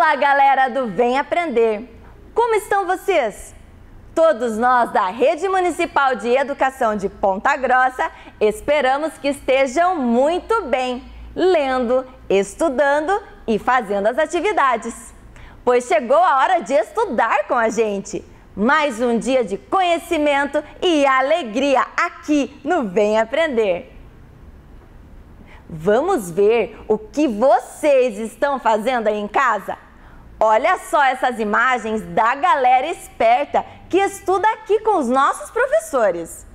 Fala, galera do Vem Aprender! Como estão vocês? Todos nós da Rede Municipal de Educação de Ponta Grossa esperamos que estejam muito bem, lendo, estudando e fazendo as atividades. Pois chegou a hora de estudar com a gente. Mais um dia de conhecimento e alegria aqui no Vem Aprender. Vamos ver o que vocês estão fazendo aí em casa? Olha só essas imagens da galera esperta que estuda aqui com os nossos professores.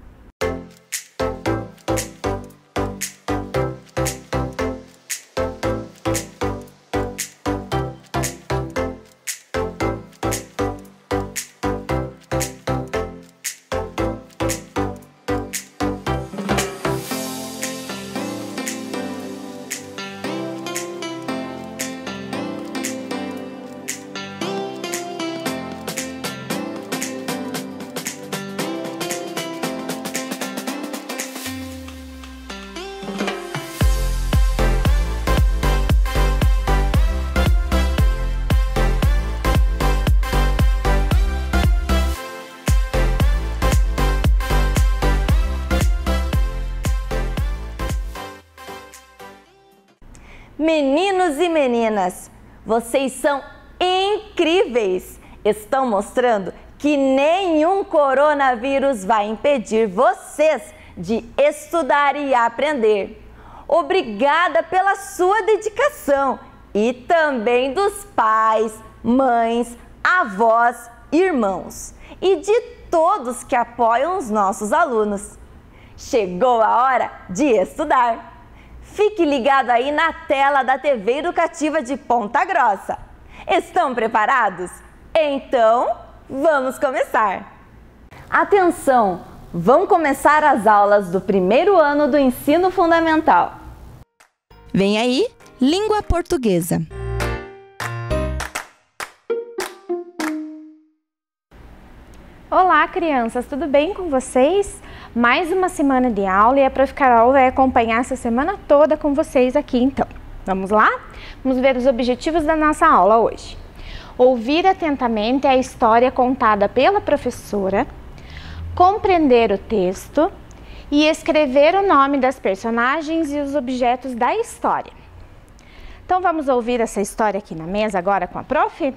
Meninos e meninas, vocês são incríveis! Estão mostrando que nenhum coronavírus vai impedir vocês de estudar e aprender. Obrigada pela sua dedicação e também dos pais, mães, avós, irmãos e de todos que apoiam os nossos alunos. Chegou a hora de estudar! Fique ligado aí na tela da TV Educativa de Ponta Grossa. Estão preparados? Então, vamos começar! Atenção! Vão começar as aulas do primeiro ano do ensino fundamental. Vem aí, língua portuguesa. Olá, crianças, tudo bem com vocês? Mais uma semana de aula e a Prof. Carol vai acompanhar essa semana toda com vocês aqui, então. Vamos lá? Vamos ver os objetivos da nossa aula hoje. Ouvir atentamente a história contada pela professora, compreender o texto e escrever o nome das personagens e os objetos da história. Então, vamos ouvir essa história aqui na mesa agora com a prof?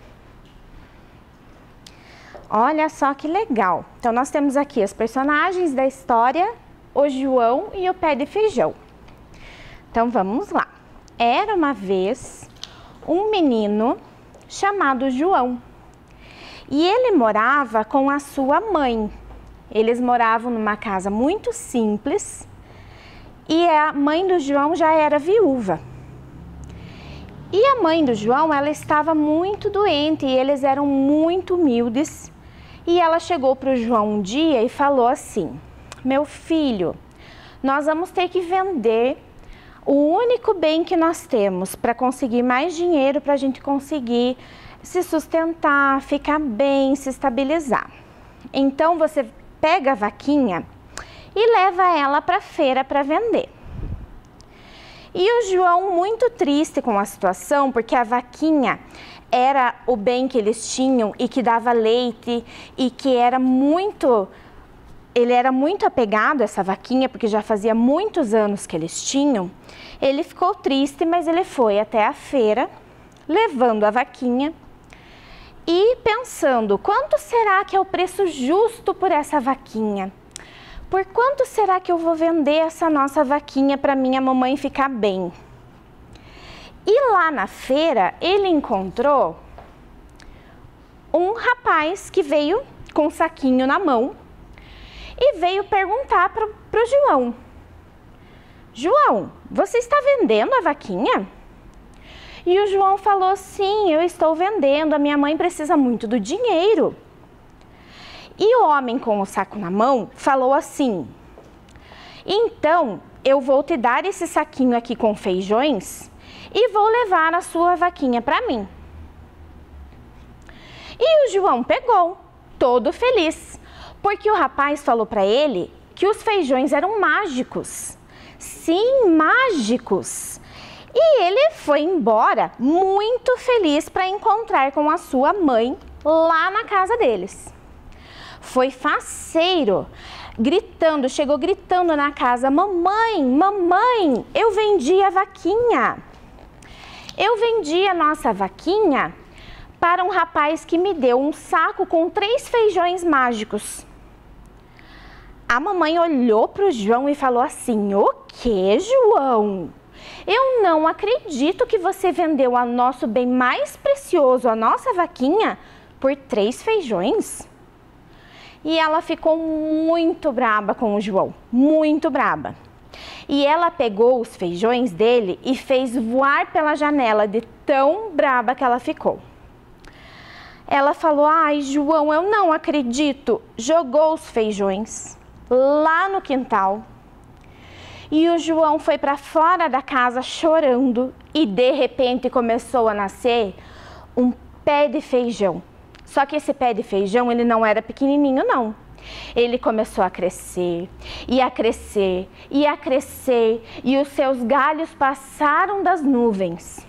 Olha só que legal! Então, nós temos aqui as personagens da história, o João e o pé de feijão. Então, vamos lá. Era uma vez um menino chamado João e ele morava com a sua mãe. Eles moravam numa casa muito simples e a mãe do João já era viúva. E a mãe do João, ela estava muito doente e eles eram muito humildes. E ela chegou para o João um dia e falou assim: meu filho, nós vamos ter que vender o único bem que nós temos para conseguir mais dinheiro, para a gente conseguir se sustentar, ficar bem, se estabilizar. Então você pega a vaquinha e leva ela para a feira para vender. E o João, muito triste com a situação, porque a vaquinha era o bem que eles tinham e que dava leite e que ele era muito apegado a essa vaquinha, porque já fazia muitos anos que eles tinham. Ele ficou triste, mas ele foi até a feira, levando a vaquinha e pensando: quanto será que é o preço justo por essa vaquinha? Por quanto será que eu vou vender essa nossa vaquinha para minha mamãe ficar bem? E lá na feira, ele encontrou um rapaz que veio com um saquinho na mão e veio perguntar para o João: João, você está vendendo a vaquinha? E o João falou: sim, eu estou vendendo, a minha mãe precisa muito do dinheiro. E o homem com o saco na mão falou assim: então, eu vou te dar esse saquinho aqui com feijões e vou levar a sua vaquinha para mim. E o João pegou, todo feliz, porque o rapaz falou para ele que os feijões eram mágicos. Sim, mágicos. E ele foi embora muito feliz para encontrar com a sua mãe lá na casa deles. Foi faceiro, gritando, chegou gritando na casa: mamãe, mamãe, eu vendi a vaquinha. Eu vendi a nossa vaquinha para um rapaz que me deu um saco com 3 feijões mágicos. A mamãe olhou para o João e falou assim: o que, João? Eu não acredito que você vendeu o nosso bem mais precioso, a nossa vaquinha, por 3 feijões. E ela ficou muito braba com o João, muito braba. E ela pegou os feijões dele e fez voar pela janela de tão braba que ela ficou. Ela falou: ai, João, eu não acredito. Jogou os feijões lá no quintal. E o João foi para fora da casa chorando e de repente começou a nascer um pé de feijão. Só que esse pé de feijão, ele não era pequenininho, não. Ele começou a crescer, e a crescer, e a crescer, e os seus galhos passaram das nuvens.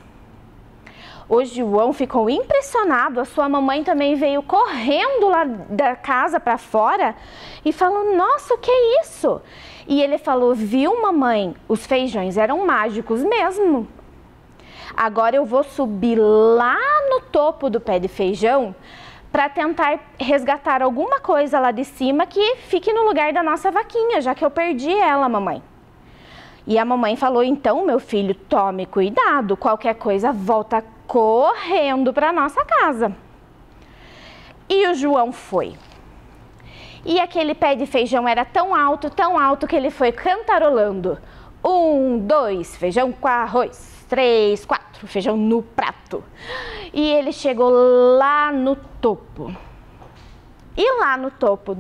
O João ficou impressionado, a sua mamãe também veio correndo lá da casa para fora e falou: nossa, o que é isso? E ele falou: viu, mamãe, os feijões eram mágicos mesmo. Agora eu vou subir lá no topo do pé de feijão para tentar resgatar alguma coisa lá de cima que fique no lugar da nossa vaquinha, já que eu perdi ela, mamãe. E a mamãe falou: então, meu filho, tome cuidado, qualquer coisa volta correndo para nossa casa. E o João foi. E aquele pé de feijão era tão alto que ele foi cantarolando. 1, 2, feijão com arroz. 3, 4, feijão no prato. E ele chegou lá no topo. E lá no topo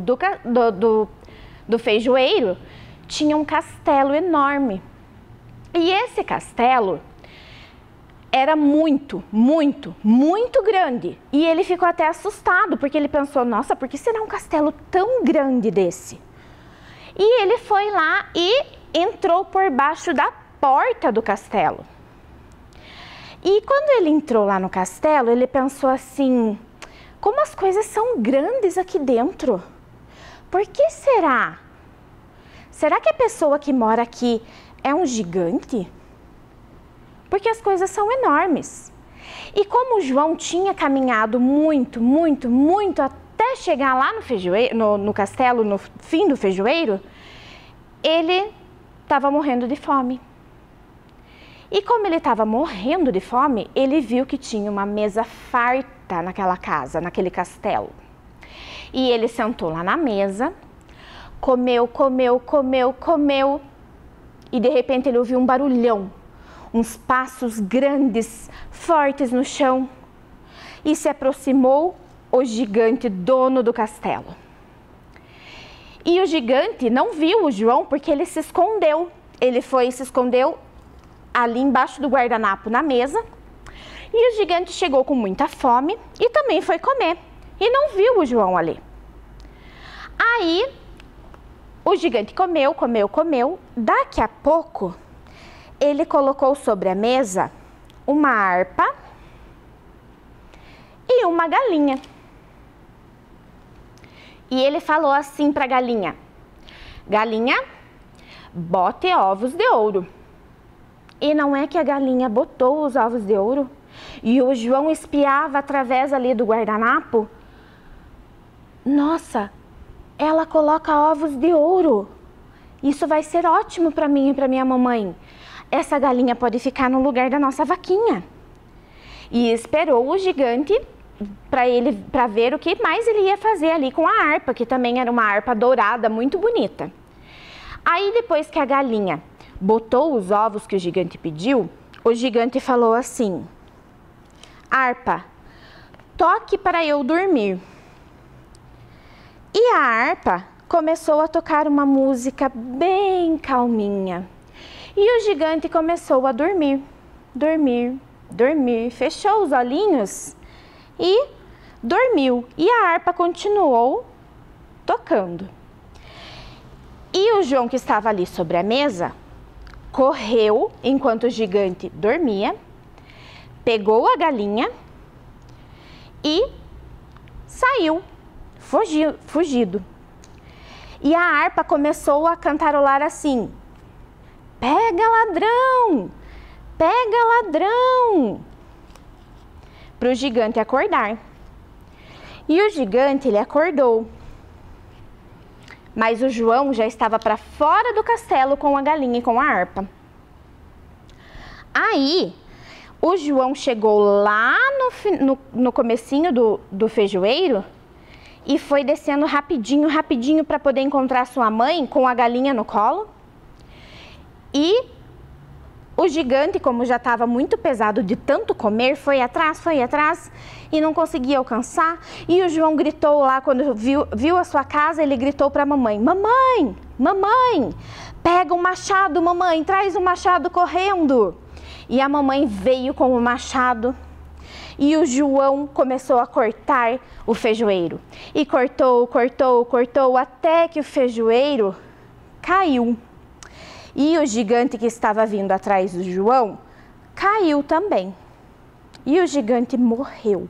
do feijoeiro tinha um castelo enorme. E esse castelo era muito, muito, muito grande. E ele ficou até assustado, porque ele pensou: nossa, por que será um castelo tão grande desse? E ele foi lá e entrou por baixo da porta do castelo. E quando ele entrou lá no castelo, ele pensou assim: como as coisas são grandes aqui dentro? Por que será? Será que a pessoa que mora aqui é um gigante? Porque as coisas são enormes. E como o João tinha caminhado muito, muito, muito até chegar lá no feijoeiro, no castelo, no fim do feijoeiro, ele estava morrendo de fome. E como ele estava morrendo de fome, ele viu que tinha uma mesa farta naquela casa, naquele castelo. E ele sentou lá na mesa, comeu, comeu, comeu, comeu, e de repente ele ouviu um barulhão, uns passos grandes, fortes no chão, e se aproximou o gigante dono do castelo. E o gigante não viu o João porque ele se escondeu. Ele foi e se escondeu ali embaixo do guardanapo na mesa. E o gigante chegou com muita fome e também foi comer. E não viu o João ali. Aí o gigante comeu, comeu, comeu. Daqui a pouco ele colocou sobre a mesa uma harpa e uma galinha. E ele falou assim para a galinha: galinha, bote ovos de ouro. E não é que a galinha botou os ovos de ouro? E o João espiava através ali do guardanapo. Nossa, ela coloca ovos de ouro. Isso vai ser ótimo para mim e para minha mamãe. Essa galinha pode ficar no lugar da nossa vaquinha. E esperou o gigante para ver o que mais ele ia fazer ali com a harpa, que também era uma harpa dourada, muito bonita. Aí depois que a galinha botou os ovos que o gigante pediu, o gigante falou assim: harpa, toque para eu dormir. E a harpa começou a tocar uma música bem calminha. E o gigante começou a dormir, dormir, dormir, fechou os olhinhos e dormiu. E a harpa continuou tocando. E o João, que estava ali sobre a mesa, correu enquanto o gigante dormia, pegou a galinha e saiu, fugido. E a harpa começou a cantarolar assim: pega ladrão, pega ladrão, para o gigante acordar. E o gigante, ele acordou. Mas o João já estava para fora do castelo com a galinha e com a harpa. Aí, o João chegou lá no comecinho do feijoeiro e foi descendo rapidinho para poder encontrar sua mãe com a galinha no colo. E o gigante, como já estava muito pesado de tanto comer, foi atrás e não conseguia alcançar. E o João gritou lá, quando viu a sua casa, ele gritou para a mamãe: mamãe, mamãe, pega o machado, mamãe, traz o machado correndo. E a mamãe veio com o machado e o João começou a cortar o feijoeiro. E cortou até que o feijoeiro caiu. E o gigante que estava vindo atrás do João caiu também. E o gigante morreu.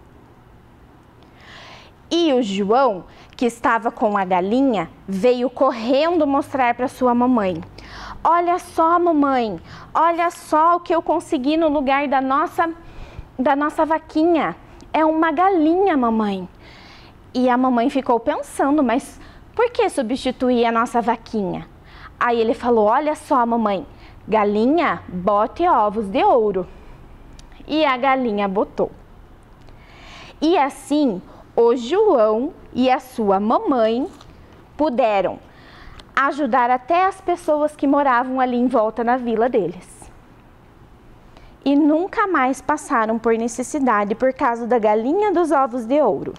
E o João, que estava com a galinha, veio correndo mostrar para sua mamãe: olha só, mamãe, olha só o que eu consegui no lugar da nossa vaquinha. É uma galinha, mamãe. E a mamãe ficou pensando: mas por que substituir a nossa vaquinha? Aí ele falou: olha só, mamãe, galinha bote ovos de ouro. E a galinha botou. E assim, o João e a sua mamãe puderam ajudar até as pessoas que moravam ali em volta na vila deles. E nunca mais passaram por necessidade por causa da galinha dos ovos de ouro.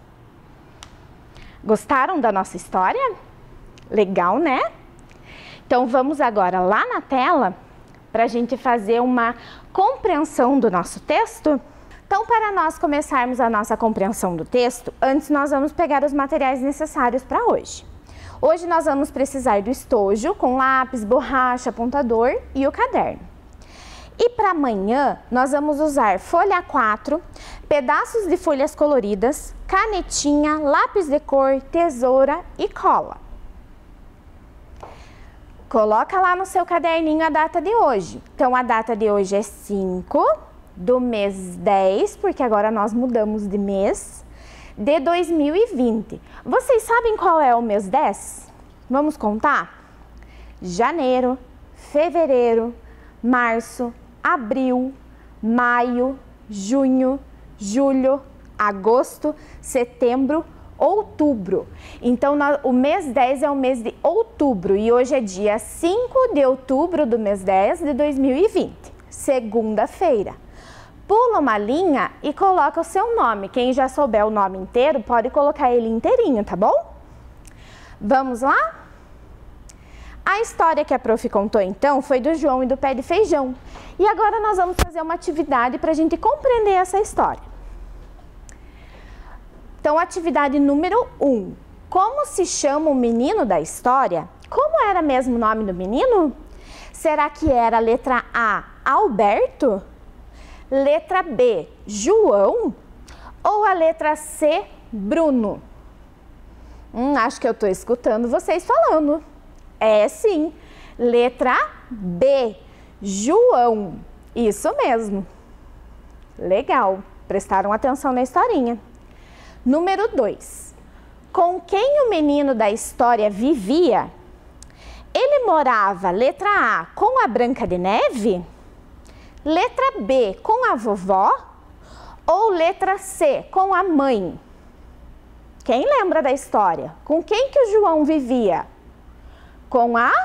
Gostaram da nossa história? Legal, né? Então vamos agora lá na tela para a gente fazer uma compreensão do nosso texto. Então, para nós começarmos a nossa compreensão do texto, antes nós vamos pegar os materiais necessários para hoje. Hoje nós vamos precisar do estojo com lápis, borracha, apontador e o caderno. E para amanhã nós vamos usar folha A4, pedaços de folhas coloridas, canetinha, lápis de cor, tesoura e cola. Coloca lá no seu caderninho a data de hoje. Então, a data de hoje é 5 do mês 10, porque agora nós mudamos de mês, de 2020. Vocês sabem qual é o mês 10? Vamos contar? Janeiro, fevereiro, março, abril, maio, junho, julho, agosto, setembro, outubro. Então, o mês 10 é o mês de outubro e hoje é dia 5 de outubro do mês 10 de 2020, segunda-feira. Pula uma linha e coloca o seu nome. Quem já souber o nome inteiro, pode colocar ele inteirinho, tá bom? Vamos lá? A história que a prof contou, então, foi do João e do pé de feijão. E agora nós vamos fazer uma atividade para a gente compreender essa história. Então, atividade número 1. Como se chama o menino da história? Como era mesmo o nome do menino? Será que era a letra A, Alberto? Letra B, João? Ou a letra C, Bruno? Acho que eu estou escutando vocês falando. É sim, letra B, João. Isso mesmo. Legal, prestaram atenção na historinha. Número 2. Com quem o menino da história vivia? Ele morava, letra A, com a Branca de Neve? Letra B, com a vovó? Ou letra C, com a mãe? Quem lembra da história? Com quem que o João vivia? Com a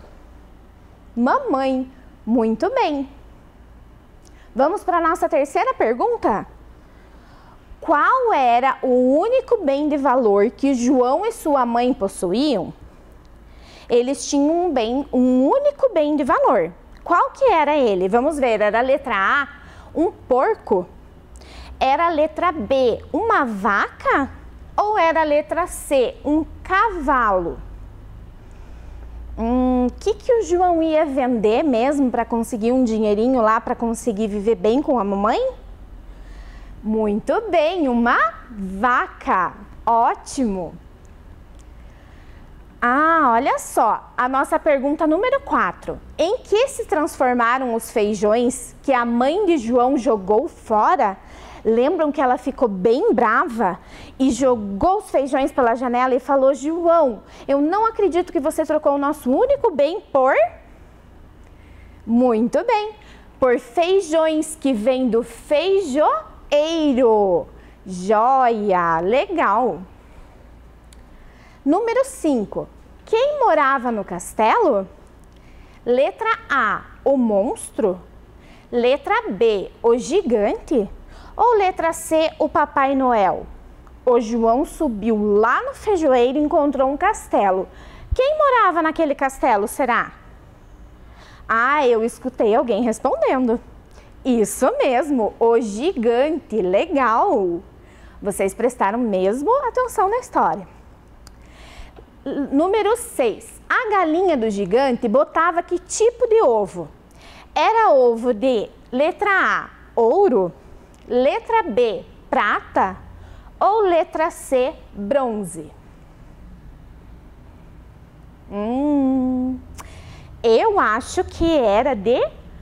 mamãe. Muito bem. Vamos para a nossa terceira pergunta? Qual era o único bem de valor que João e sua mãe possuíam? Eles tinham um único bem de valor. Qual que era ele? Vamos ver, era a letra A, um porco? Era a letra B, uma vaca? Ou era a letra C, um cavalo? Que o João ia vender mesmo para conseguir um dinheirinho lá, para conseguir viver bem com a mamãe? Muito bem, uma vaca. Ótimo! Olha só, a nossa pergunta número 4. Em que se transformaram os feijões que a mãe de João jogou fora? Lembram que ela ficou bem brava e jogou os feijões pela janela e falou: João, eu não acredito que você trocou o nosso único bem por... Muito bem, por feijões, que vem do feijoeiro. Joia, legal. Número 5. Quem morava no castelo? Letra A, o monstro. Letra B, o gigante. Ou letra C, o Papai Noel? O João subiu lá no feijoeiro e encontrou um castelo. Quem morava naquele castelo, será? Eu escutei alguém respondendo. Isso mesmo, o gigante. Legal! Vocês prestaram mesmo atenção na história. Número 6. A galinha do gigante botava que tipo de ovo? Era ovo de letra A, ouro, letra B, prata ou letra C, bronze? Eu acho que era de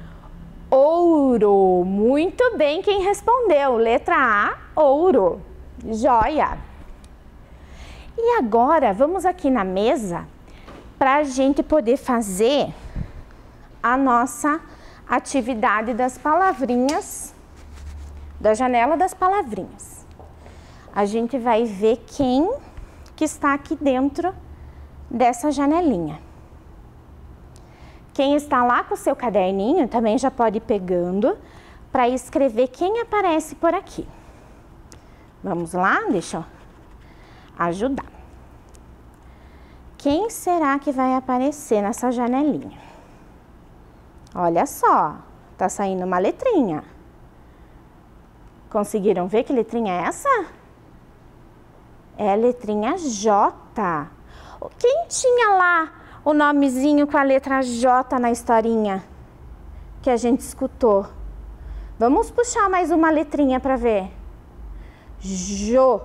ouro. Muito bem quem respondeu. Letra A, ouro. Joia! E agora, vamos aqui na mesa para a gente poder fazer a nossa atividade das palavrinhas, da janela das palavrinhas. A gente vai ver quem que está aqui dentro dessa janelinha. Quem está lá com o seu caderninho também já pode ir pegando para escrever quem aparece por aqui. Vamos lá? Deixa eu ajudar. Quem será que vai aparecer nessa janelinha? Olha só, tá saindo uma letrinha. Conseguiram ver que letrinha é essa? É a letrinha J. Quem tinha lá o nomezinho com a letra J na historinha que a gente escutou? Vamos puxar mais uma letrinha para ver. Jô.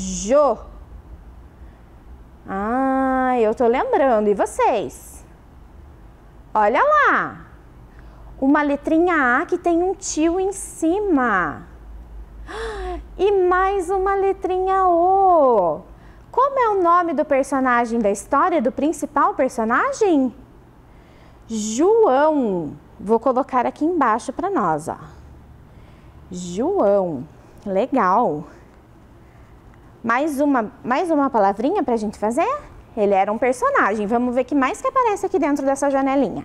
Eu tô lembrando. E vocês? Olha lá. Uma letrinha A que tem um tio em cima. E mais uma letrinha O. Como é o nome do personagem da história, do principal personagem? João. Vou colocar aqui embaixo para nós, ó. João. Legal. Mais uma palavrinha para a gente fazer? Ele era um personagem. Vamos ver o que mais que aparece aqui dentro dessa janelinha.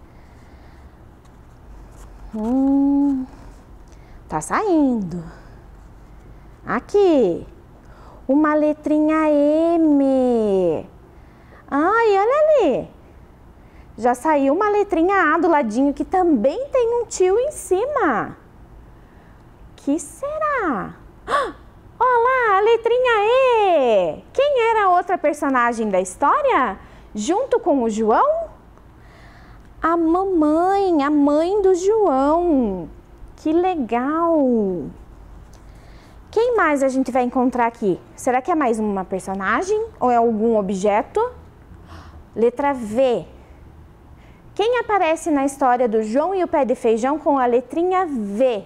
Tá saindo. Aqui. Uma letrinha M. Olha ali. Já saiu uma letrinha A do ladinho que também tem um tio em cima. Que será? Olha lá, a letrinha E. Quem era a outra personagem da história? Junto com o João? A mamãe, a mãe do João. Que legal! Quem mais a gente vai encontrar aqui? Será que é mais uma personagem ou é algum objeto? Letra V. Quem aparece na história do João e o Pé de Feijão com a letrinha V?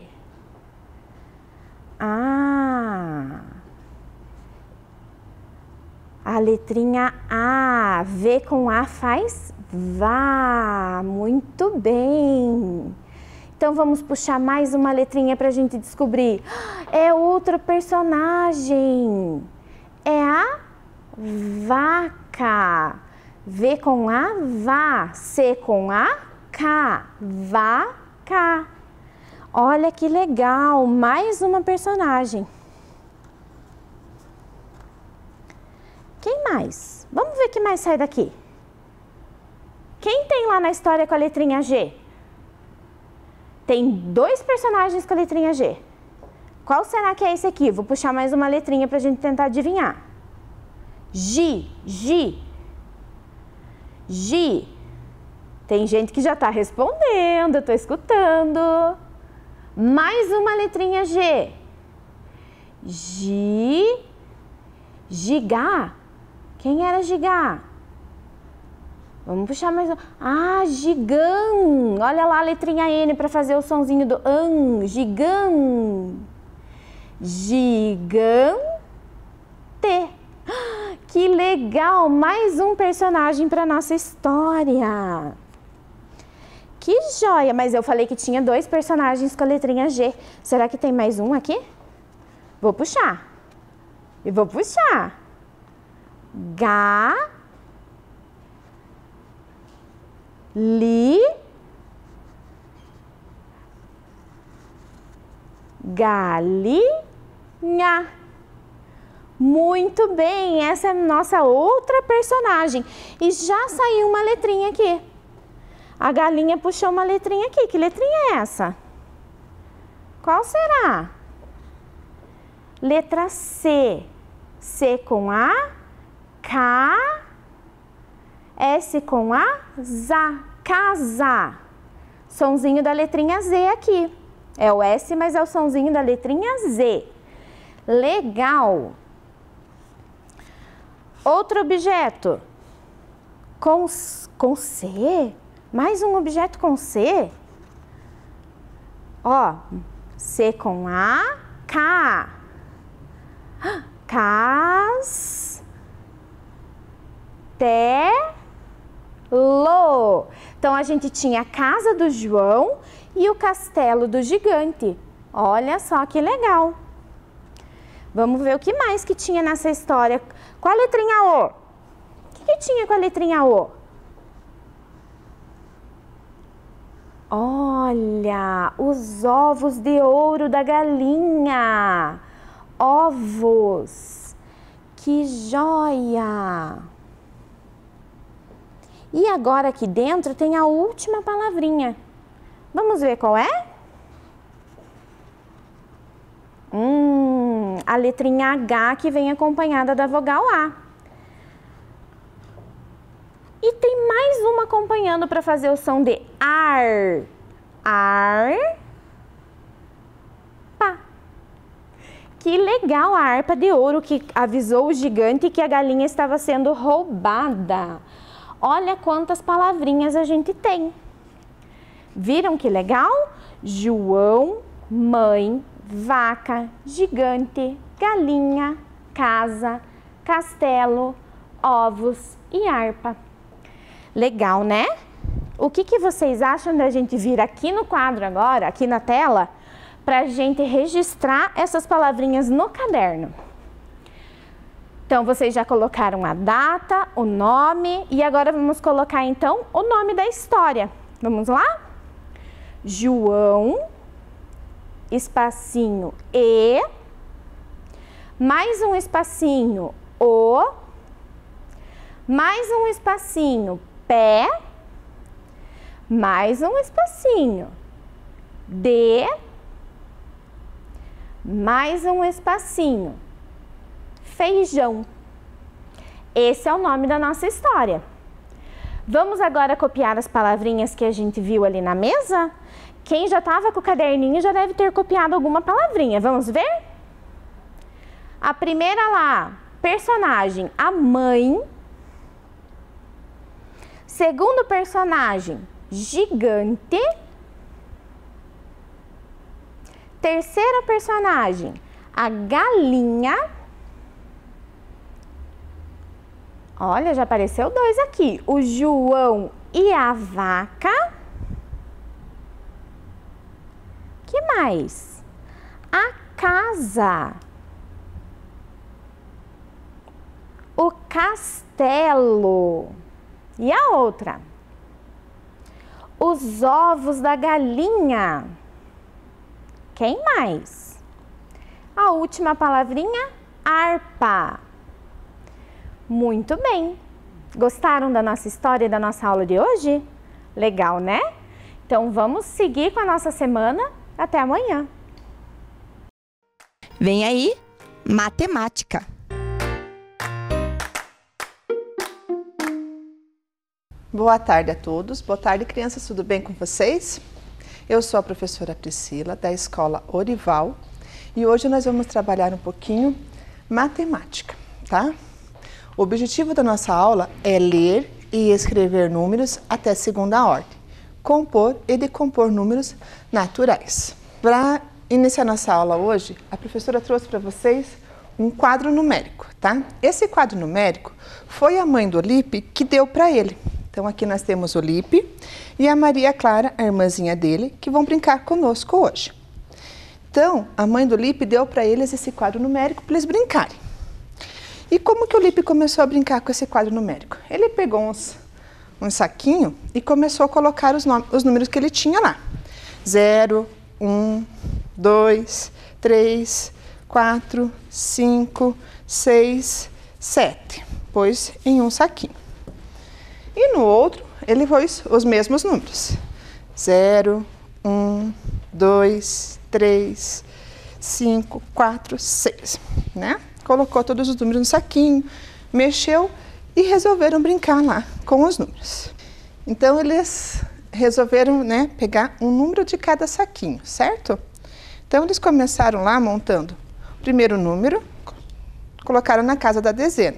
A letrinha A. V com A faz vá. Muito bem. Então, vamos puxar mais uma letrinha para a gente descobrir. É outro personagem. É a vaca. V com A, vá. C com A, K. Vaca. Olha que legal. Mais uma personagem. Quem mais? Vamos ver o que mais sai daqui. Quem tem lá na história com a letrinha G? Tem 2 personagens com a letrinha G. Qual será que é esse aqui? Vou puxar mais uma letrinha para a gente tentar adivinhar. Gi. Gi. Tem gente que já está respondendo, eu estou escutando. Mais uma letrinha G. Gi. Gigá. Quem era Gigá? Vamos puxar mais um. Ah, gigão. Olha lá a letrinha N para fazer o sonzinho do an. Gigão. Gigante. Que legal! Mais um personagem para nossa história. Que joia! Mas eu falei que tinha 2 personagens com a letrinha G. Será que tem mais um aqui? Vou puxar. E vou puxar. Galinha. Muito bem, essa é a nossa outra personagem. E já saiu uma letrinha aqui. A galinha puxou uma letrinha aqui. Que letrinha é essa? Qual será? Letra C. C com A. K. S com A. Za. Casa. Sonzinho da letrinha Z aqui. É o S, mas é o sonzinho da letrinha Z. Legal. Outro objeto. Com C. Mais um objeto com C. Ó. C com A. K. Castelo. Então, a gente tinha a casa do João e o castelo do gigante. Olha só que legal. Vamos ver o que mais que tinha nessa história. Qual a letrinha O? O que tinha com a letrinha O? Olha, os ovos de ouro da galinha. Ovos. Que joia! E agora aqui dentro tem a última palavrinha. Vamos ver qual é? A letrinha H que vem acompanhada da vogal A. E tem mais uma acompanhando para fazer o som de ar. Arpa. Que legal a harpa de ouro que avisou o gigante que a galinha estava sendo roubada. Olha quantas palavrinhas a gente tem. Viram que legal? João, mãe, vaca, gigante, galinha, casa, castelo, ovos e harpa. Legal, né? O que vocês acham da gente vir aqui no quadro agora, aqui na tela, para a gente registrar essas palavrinhas no caderno? Então, vocês já colocaram a data, o nome e agora vamos colocar então o nome da história. Vamos lá? João, espacinho E, mais um espacinho O, mais um espacinho Pé, mais um espacinho D, mais um espacinho feijão. Esse é o nome da nossa história. Vamos agora copiar as palavrinhas que a gente viu ali na mesa? Quem já estava com o caderninho já deve ter copiado alguma palavrinha. Vamos ver? A primeira lá, personagem, a mãe. Segundo personagem, gigante. Terceira personagem, a galinha. Olha, já apareceu 2 aqui. O João e a vaca. Que mais? A casa. O castelo. E a outra? Os ovos da galinha. Quem mais? A última palavrinha, harpa. Muito bem. Gostaram da nossa história e da nossa aula de hoje? Legal, né? Então vamos seguir com a nossa semana. Até amanhã. Vem aí, matemática. Boa tarde a todos. Boa tarde, crianças. Tudo bem com vocês? Eu sou a professora Priscila, da Escola Orival, e hoje nós vamos trabalhar um pouquinho matemática, tá? O objetivo da nossa aula é ler e escrever números até segunda ordem, compor e decompor números naturais. Para iniciar nossa aula hoje, a professora trouxe para vocês um quadro numérico, tá? Esse quadro numérico foi a mãe do Lipe que deu para ele. Então, aqui nós temos o Lipe e a Maria Clara, a irmãzinha dele, que vão brincar conosco hoje. Então, a mãe do Lipe deu para eles esse quadro numérico para eles brincarem. E como que o Lipe começou a brincar com esse quadro numérico? Ele pegou um saquinho e começou a colocar os números que ele tinha lá. 0, 1, 2, 3, 4, 5, 6, 7. Pôs em um saquinho. E no outro, ele pôs os mesmos números. 0, 1, 2, 3, 5, 4, 6, né? Colocou todos os números no saquinho, mexeu e resolveram brincar lá com os números. Então, eles resolveram, né, pegar um número de cada saquinho, certo? Então, eles começaram lá montando o primeiro número, colocaram na casa da dezena,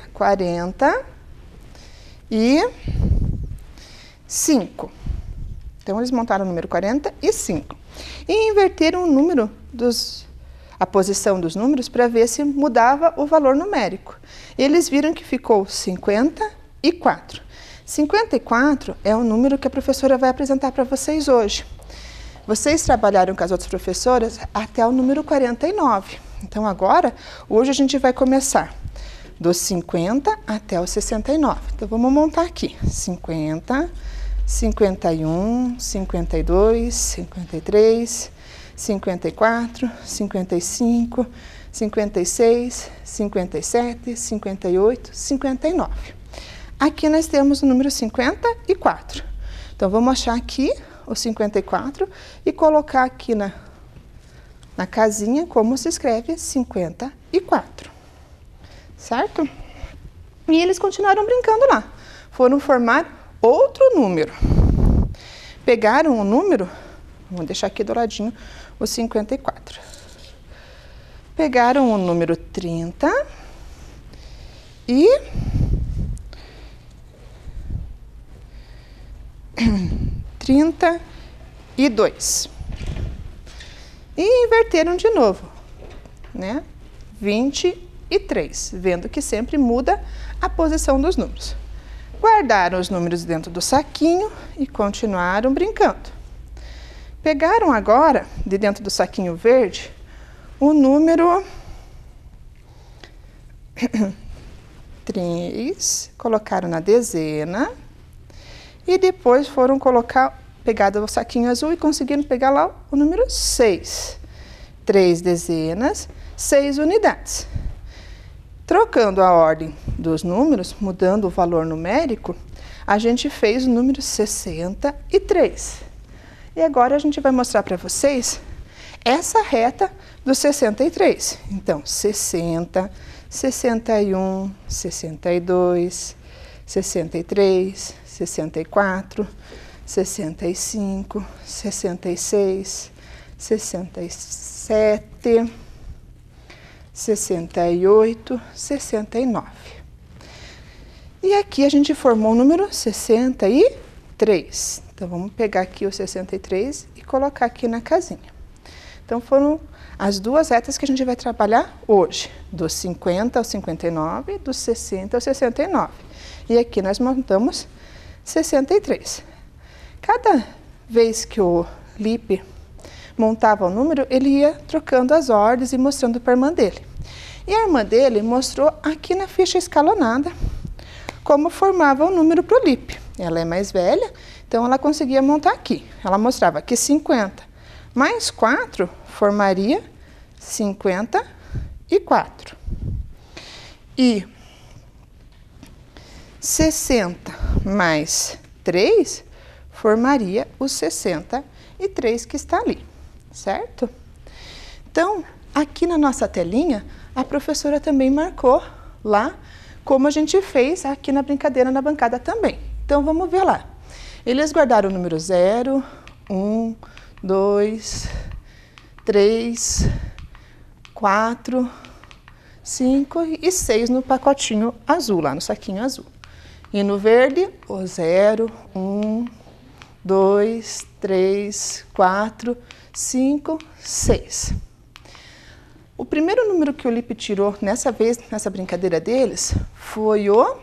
45. Então, eles montaram o número 45 e inverteram o número a posição dos números para ver se mudava o valor numérico. Eles viram que ficou 54. 54 é o número que a professora vai apresentar para vocês hoje. Vocês trabalharam com as outras professoras até o número 49. Então, agora, hoje a gente vai começar dos 50 até os 69. Então, vamos montar aqui. 50, 51, 52, 53, 54, 55, 56, 57, 58, 59. Aqui nós temos o número 54. Então, vamos achar aqui o 54 e colocar aqui na casinha como se escreve 54. Certo? E eles continuaram brincando lá. Foram formar outro número. Pegaram o número, vamos deixar aqui do ladinho o 54. Pegaram o número 30 e 32. E inverteram de novo, né? 23, vendo que sempre muda a posição dos números. Guardaram os números dentro do saquinho e continuaram brincando. Pegaram agora, de dentro do saquinho verde, o número 3, colocaram na dezena e depois foram pegaram o saquinho azul e conseguiram pegar lá o número 6. 3 dezenas, 6 unidades. Trocando a ordem dos números, mudando o valor numérico, a gente fez o número 63. E agora a gente vai mostrar para vocês essa reta do 63. Então, 60, 61, 62, 63, 64, 65, 66, 67, 68, 69. E aqui a gente formou o número 63. Então, vamos pegar aqui o 63 e colocar aqui na casinha. Então, foram as duas retas que a gente vai trabalhar hoje. Dos 50 ao 59, dos 60 ao 69. E aqui nós montamos 63. Cada vez que o Lipe montava o número, ele ia trocando as ordens e mostrando para a irmã dele. E a irmã dele mostrou aqui na ficha escalonada como formava o número para o Lipe. Ela é mais velha, então ela conseguia montar aqui. Ela mostrava que 50 mais 4 formaria 54. E 60 mais 3 formaria os 63 que está ali, certo? Então, aqui na nossa telinha, a professora também marcou lá como a gente fez aqui na brincadeira na bancada também. Então, vamos ver lá. Eles guardaram o número 0, 1, 2, 3, 4, 5 e 6 no pacotinho azul, lá no saquinho azul. E no verde, o 0, 1, 2, 3, 4, 5, 6. O primeiro número que o Lipe tirou nessa vez, nessa brincadeira deles, foi o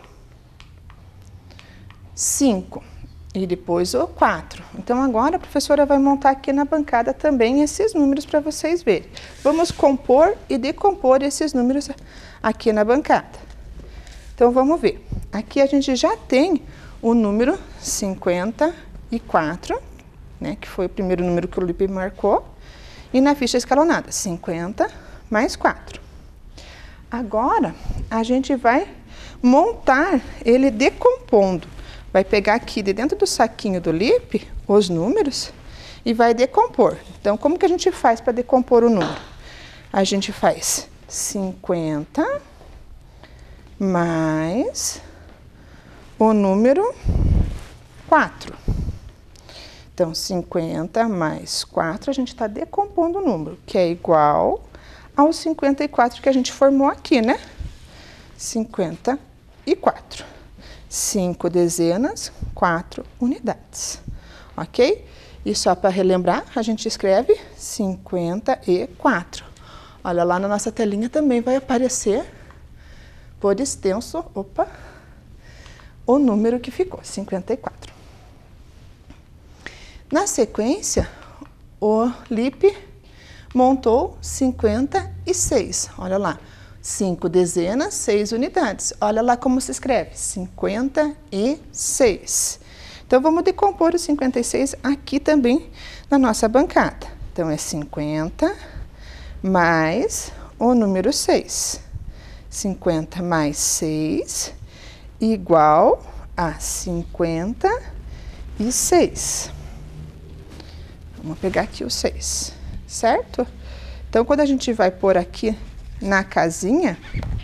5 e depois o 4. Então, agora a professora vai montar aqui na bancada também esses números para vocês verem. Vamos compor e decompor esses números aqui na bancada. Então, vamos ver. Aqui a gente já tem o número 54, né, que foi o primeiro número que o Lipe marcou, e na ficha escalonada, 50 mais 4. Agora, a gente vai montar ele decompondo. Vai pegar aqui de dentro do saquinho do Lipe os números e vai decompor. Então, como que a gente faz para decompor o número? A gente faz 50 mais o número 4. Então, 50 mais 4, a gente está decompondo o número, que é igual ao 54 que a gente formou aqui, né? 54. 5 dezenas, 4 unidades, ok? E só para relembrar, a gente escreve 54. Olha, lá na nossa telinha também vai aparecer, por extenso, o número que ficou, 54. Na sequência, o Lipe montou 56, olha lá. 5 dezenas, 6 unidades. Olha lá como se escreve, 56. Então, vamos decompor o 56 aqui também na nossa bancada. Então, é 50 mais o número 6. 50 mais 6 igual a 56. Vamos pegar aqui o 6, certo? Então, quando a gente vai pôr aqui na casinha,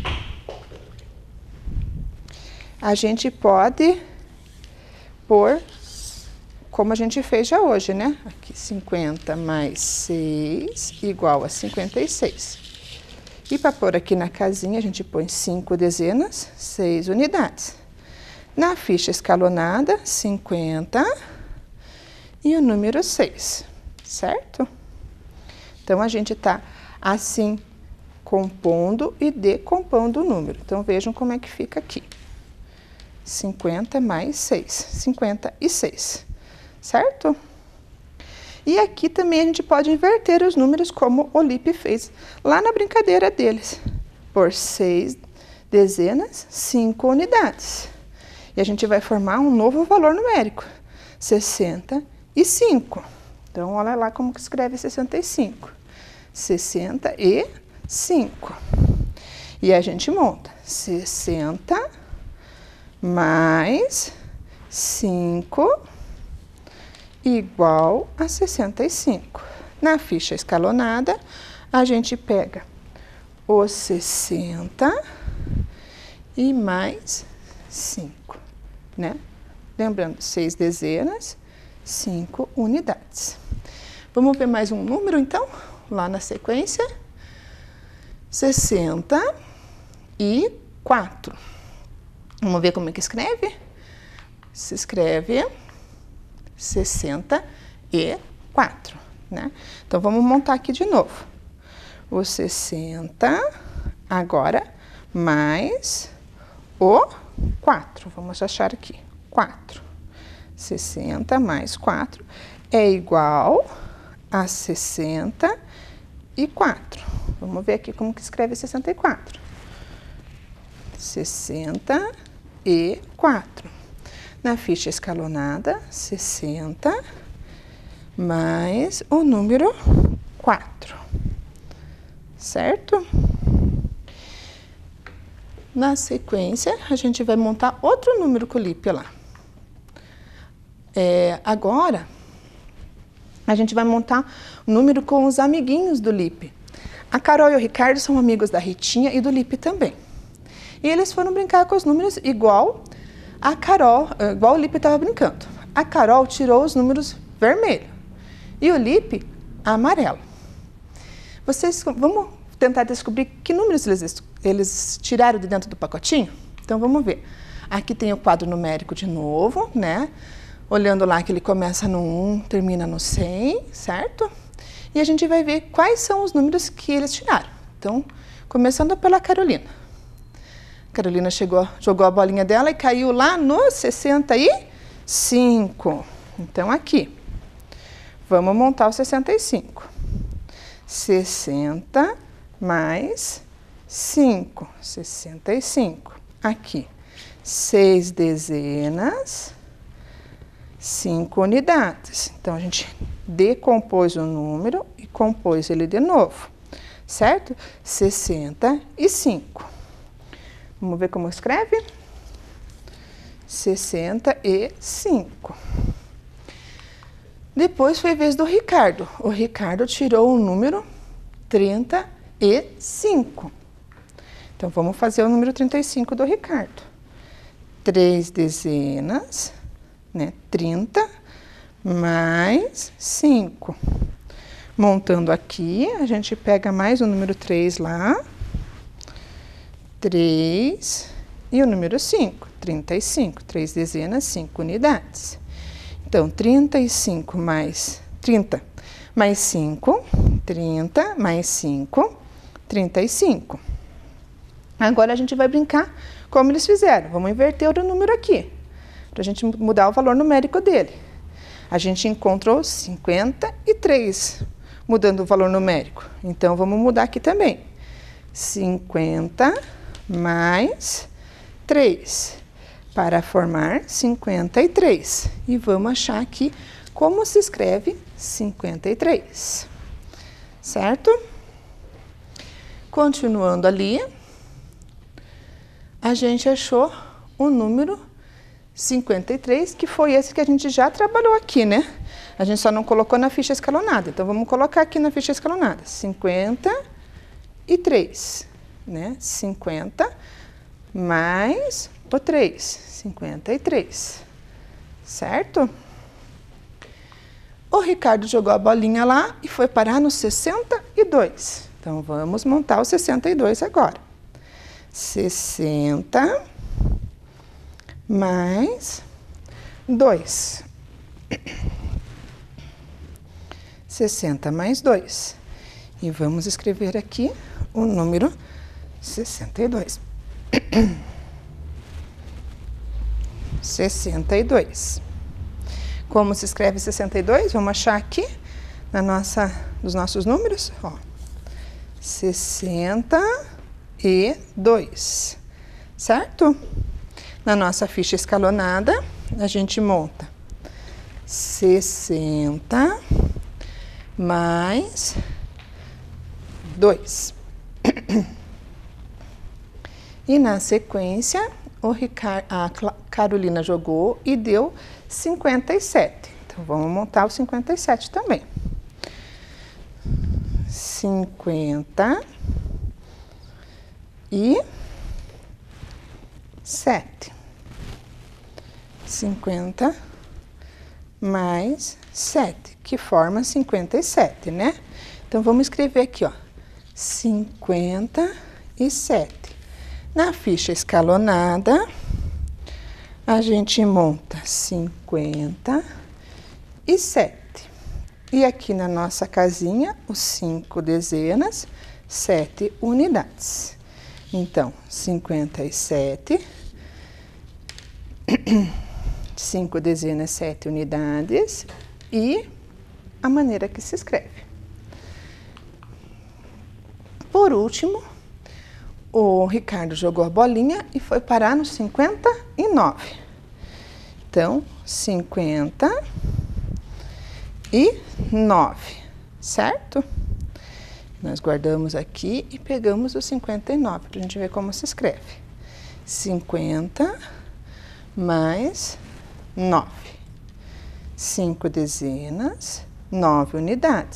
a gente pode pôr como a gente fez já hoje, né? Aqui 50 mais 6 igual a 56. E para pôr aqui na casinha, a gente põe 5 dezenas, 6 unidades. Na ficha escalonada, 50 e o número 6, certo? Então, a gente tá assim compondo e decompondo o número. Então, vejam como é que fica aqui. 50 mais 6, 56, certo? E aqui também a gente pode inverter os números como o Lipe fez lá na brincadeira deles. Por 6 dezenas, 5 unidades. E a gente vai formar um novo valor numérico, 65. Então, olha lá como que escreve 65. 65. E a gente monta 60 mais 5 igual a 65. Na ficha escalonada, a gente pega os 60 e mais 5, né? Lembrando, 6 dezenas, 5 unidades. Vamos ver mais um número, então? Lá na sequência, 64. Vamos ver como é que escreve? Se escreve 64, né? Então, vamos montar aqui de novo. O 60, agora, mais o 4. Vamos achar aqui, 4. 60 mais 4 é igual a 64. Vamos ver aqui como que escreve 64. 64. Na ficha escalonada, 60 mais o número 4, certo? Na sequência, a gente vai montar outro número com o Lipe lá. Agora, a gente vai montar um número com os amiguinhos do Lipe. A Carol e o Ricardo são amigos da Ritinha e do Lipe também. E eles foram brincar com os números igual A Carol, igual o Lipe estava brincando, a Carol tirou os números vermelho e o Lipe amarelo. Vamos tentar descobrir que números eles tiraram de dentro do pacotinho? Então vamos ver. Aqui tem o quadro numérico de novo, né? Olhando lá que ele começa no 1, termina no 100, certo? E a gente vai ver quais são os números que eles tiraram. Então, começando pela Carolina. Carolina jogou a bolinha dela e caiu lá no 65. Então, aqui. Vamos montar o 65. 60 mais 5. 65. Aqui. 6 dezenas, 5 unidades. Então, a gente decompôs o número e compôs ele de novo, certo? 65. Vamos ver como escreve? 65. Depois foi a vez do Ricardo. O Ricardo tirou o número 35. Então, vamos fazer o número 35 do Ricardo. 3 dezenas, né? 30 mais 5. Montando aqui, a gente pega mais o número 3 lá. 3 e o número 5, 35. 3 dezenas, 5 unidades. Então, 35 mais 30 mais 5, 30 mais 5, 35. Agora a gente vai brincar como eles fizeram. Vamos inverter o número aqui, para a gente mudar o valor numérico dele. A gente encontrou 53, mudando o valor numérico. Então, vamos mudar aqui também. 50 mais 3, para formar 53. E vamos achar aqui como se escreve 53, certo? Continuando ali, a gente achou o número 53, que foi esse que a gente já trabalhou aqui, né? A gente só não colocou na ficha escalonada. Então, vamos colocar aqui na ficha escalonada. 53, né? 50 mais o 3, 53, certo? O Ricardo jogou a bolinha lá e foi parar no 62. Então, vamos montar o 62 agora. 60 mais 2. 60 mais 2. E vamos escrever aqui o número 62. 62. Como se escreve 62? Vamos achar aqui nos nossos números, ó. 62, certo? Na nossa ficha escalonada, a gente monta 60 mais 2. E na sequência, a Carolina jogou e deu 57. Então, vamos montar o 57 também. 50 e 7. 50 mais 7, que forma 57, né? Então, vamos escrever aqui, ó, 57. Na ficha escalonada, a gente monta 57. E aqui na nossa casinha, os 5 dezenas, 7 unidades. Então, 57, 5 dezenas, 7 unidades e a maneira que se escreve. Por último, o Ricardo jogou a bolinha e foi parar no 59. Então, 59, certo? Nós guardamos aqui e pegamos o 59, para a gente ver como se escreve. 50 mais 9. 5 dezenas, 9 unidades.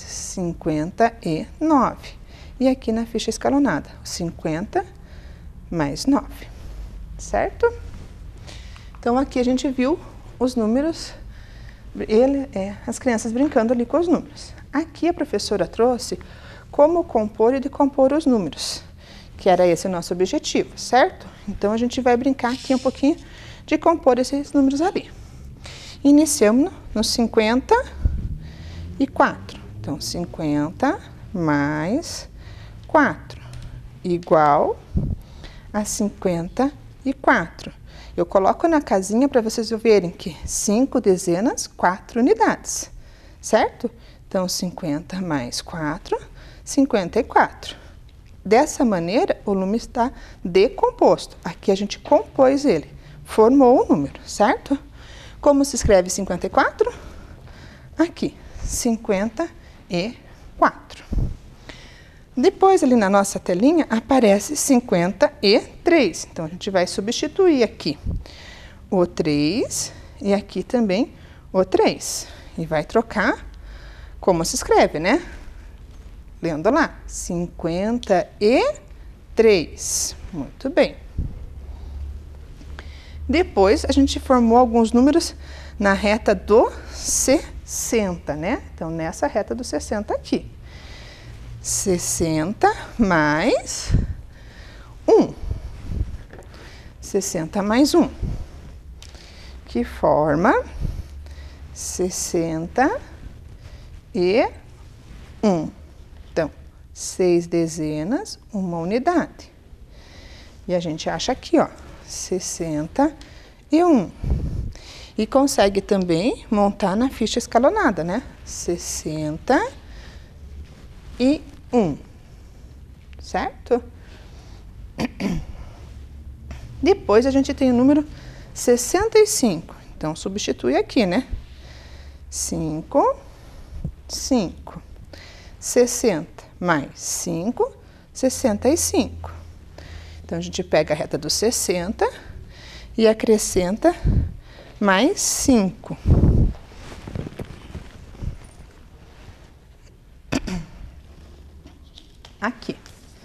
59. E aqui na ficha escalonada, 50 mais 9, certo? Então, aqui a gente viu os números, as crianças brincando ali com os números. Aqui a professora trouxe como compor e decompor os números, que era esse o nosso objetivo, certo? Então, a gente vai brincar aqui um pouquinho de compor esses números ali. Iniciamos no 54. Então, 50 mais 4 igual a 54. Eu coloco na casinha para vocês verem que 5 dezenas, 4 unidades, certo? Então, 50 mais 4, 54. Dessa maneira, o número está decomposto. Aqui a gente compôs ele, formou o número, certo? Como se escreve 54? Aqui, 54. Depois, ali na nossa telinha, aparece 53. Então, a gente vai substituir aqui o 3 e aqui também o 3. E vai trocar como se escreve, né? Lendo lá, 53. Muito bem. Depois, a gente formou alguns números na reta do 60, né? Então, nessa reta do 60 aqui. 60 mais 1. 60 mais 1. Que forma 61. Então, 6 dezenas, 1 unidade. E a gente acha aqui, ó, 61. E consegue também montar na ficha escalonada, né? 61. Certo? Depois a gente tem o número 65. Então, substitui aqui, né? 5, 5. 60 mais 5, 65. Então, a gente pega a reta dos 60 e acrescenta mais 5. Aqui,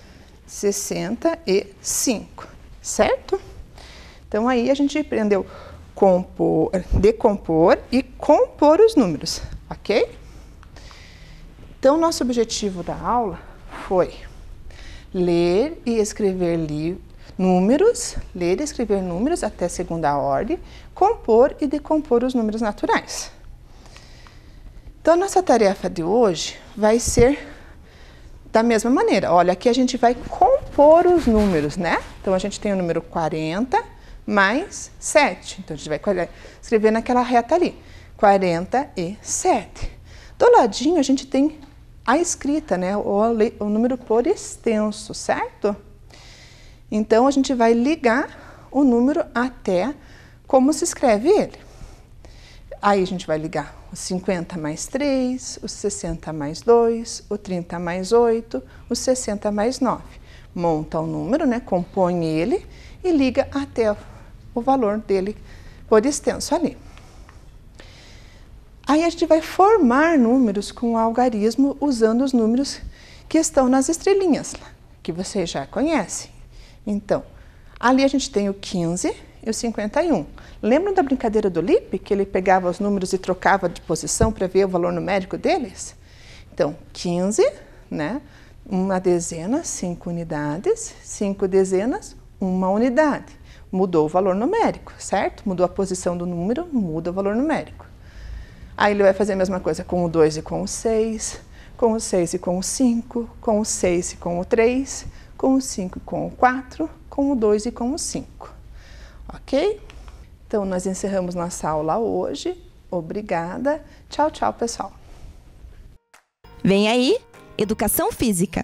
65, certo? Então, aí a gente aprendeu compor, decompor e compor os números, ok? Então, nosso objetivo da aula foi ler e escrever números até segunda ordem, compor e decompor os números naturais. Então, a nossa tarefa de hoje vai ser da mesma maneira. Olha, aqui a gente vai compor os números, né? Então, a gente tem o número 40 mais 7. Então, a gente vai escrever naquela reta ali, 47. Do ladinho, a gente tem a escrita, né? O número por extenso, certo? Então, a gente vai ligar o número até como se escreve ele. Aí, a gente vai ligar o 50 mais 3, o 60 mais 2, o 30 mais 8, o 60 mais 9. Monta o número, né? Compõe ele e liga até o valor dele por extenso ali. Aí a gente vai formar números com o algarismo usando os números que estão nas estrelinhas, que vocês já conhecem. Então, ali a gente tem o 15 e o 51. Lembram da brincadeira do Lippe, que ele pegava os números e trocava de posição para ver o valor numérico deles? Então, 15, né? Uma dezena, 5 unidades, 5 dezenas, 1 unidade. Mudou o valor numérico, certo? Mudou a posição do número, muda o valor numérico. Aí ele vai fazer a mesma coisa com o 2 e com o 6, com o 6 e com o 5, com o 6 e com o 3, com o 5 e com o 4, com o 2 e com o 5. Ok? Então, nós encerramos nossa aula hoje. Obrigada. Tchau, tchau, pessoal. Vem aí, Educação Física.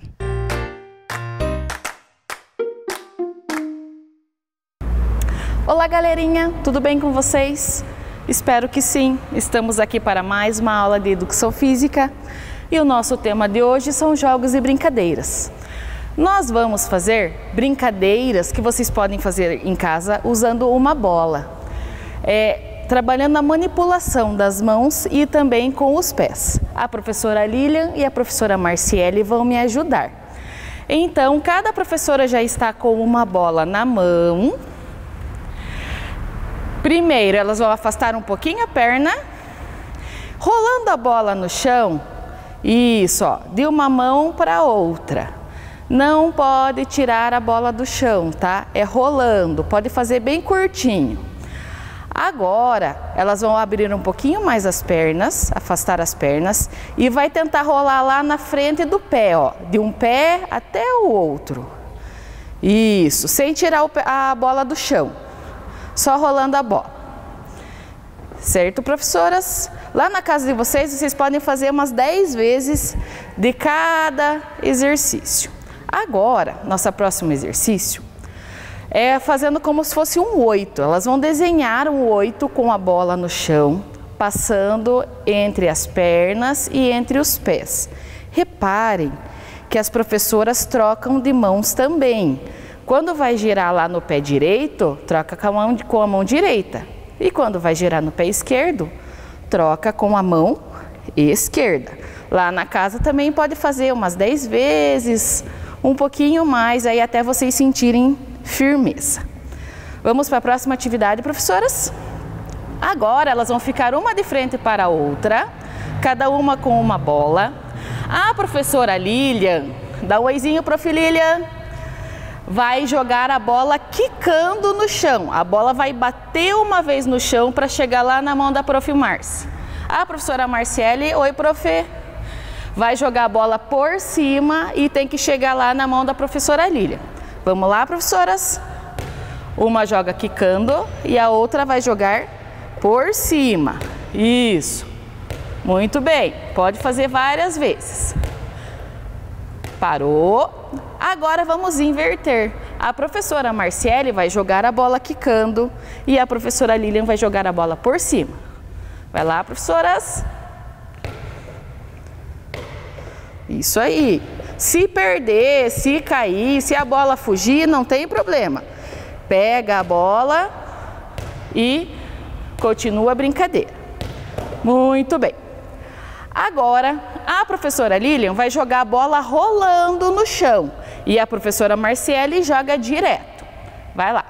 Olá, galerinha, tudo bem com vocês? Espero que sim. Estamos aqui para mais uma aula de Educação Física e o nosso tema de hoje são jogos e brincadeiras. Nós vamos fazer brincadeiras que vocês podem fazer em casa usando uma bola, trabalhando a manipulação das mãos e também com os pés. A professora Lilian e a professora Marciele vão me ajudar. Então, cada professora já está com uma bola na mão Primeiro, elas vão afastar um pouquinho a perna, rolando a bola no chão. Isso, ó, de uma mão para outra. Não pode tirar a bola do chão, tá? É rolando, pode fazer bem curtinho. Agora, elas vão abrir um pouquinho mais as pernas, afastar as pernas e vai tentar rolar lá na frente do pé, ó, de um pé até o outro. Isso, sem tirar a bola do chão, só rolando a bola. Certo, professoras? Lá na casa de vocês podem fazer umas 10 vezes de cada exercício. Agora, nosso próximo exercício é fazendo como se fosse um 8. Elas vão desenhar um 8 com a bola no chão, passando entre as pernas e entre os pés. Reparem que as professoras trocam de mãos também. Quando vai girar lá no pé direito, troca com a mão direita. E quando vai girar no pé esquerdo, troca com a mão esquerda. Lá na casa também pode fazer umas 10 vezes, um pouquinho mais, aí até vocês sentirem firmeza. Vamos para a próxima atividade, professoras? Agora elas vão ficar uma de frente para a outra, cada uma com uma bola. A professora Lilian, dá um oizinho, prof. Lilian, vai jogar a bola quicando no chão. A bola vai bater uma vez no chão para chegar lá na mão da prof. Márcia. A professora Marciele, oi, prof. Vai jogar a bola por cima e tem que chegar lá na mão da professora Lilian. Vamos lá, professoras? Uma joga quicando e a outra vai jogar por cima. Isso. Muito bem. Pode fazer várias vezes. Parou. Agora vamos inverter. A professora Marciele vai jogar a bola quicando e a professora Lilian vai jogar a bola por cima. Vai lá, professoras. Isso aí. Se perder, se cair, se a bola fugir, não tem problema. Pega a bola e continua a brincadeira. Muito bem. Agora, a professora Lilian vai jogar a bola rolando no chão e a professora Marciele joga direto. Vai lá.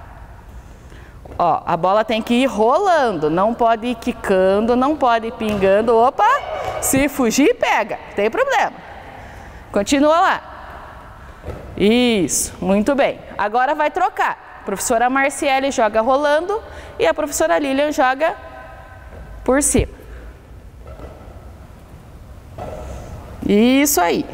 Ó, a bola tem que ir rolando, não pode ir quicando, não pode ir pingando. Opa, se fugir, pega, não tem problema. Continua lá. Isso, muito bem. Agora vai trocar. A professora Marciele joga rolando e a professora Lilian joga por cima. Isso aí.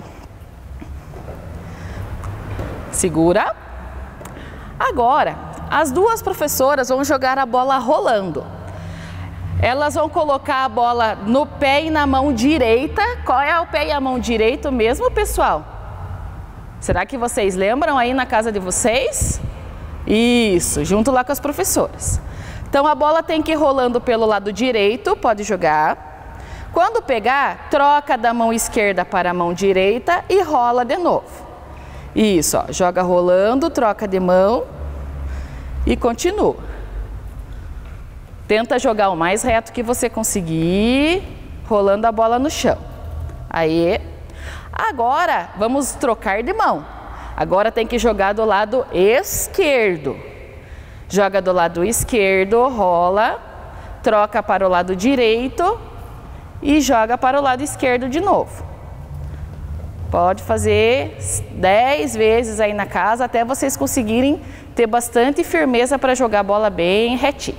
Segura. Agora, as duas professoras vão jogar a bola rolando. Elas vão colocar a bola no pé e na mão direita. Qual é o pé e a mão direito mesmo, pessoal? Será que vocês lembram aí na casa de vocês? Isso, junto lá com as professoras. Então a bola tem que ir rolando pelo lado direito, pode jogar. Quando pegar, troca da mão esquerda para a mão direita e rola de novo. Isso, ó, joga rolando, troca de mão e continua. Tenta jogar o mais reto que você conseguir, rolando a bola no chão. Aí. Agora, vamos trocar de mão. Agora tem que jogar do lado esquerdo. Joga do lado esquerdo, rola, troca para o lado direito e joga para o lado esquerdo de novo. Pode fazer 10 vezes aí na casa até vocês conseguirem ter bastante firmeza para jogar a bola bem retinho.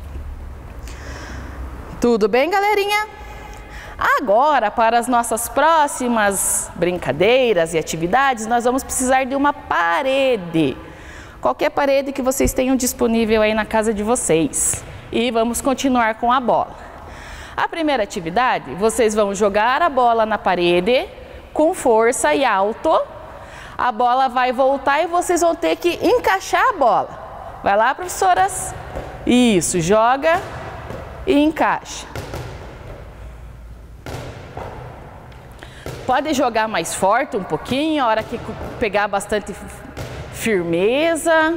Tudo bem, galerinha? Agora, para as nossas próximas brincadeiras e atividades, nós vamos precisar de uma parede. Qualquer parede que vocês tenham disponível aí na casa de vocês. E vamos continuar com a bola. A primeira atividade, vocês vão jogar a bola na parede com força e alto. A bola vai voltar e vocês vão ter que encaixar a bola. Vai lá, professoras. Isso, joga e encaixa. Pode jogar mais forte um pouquinho, a hora que pegar bastante firmeza.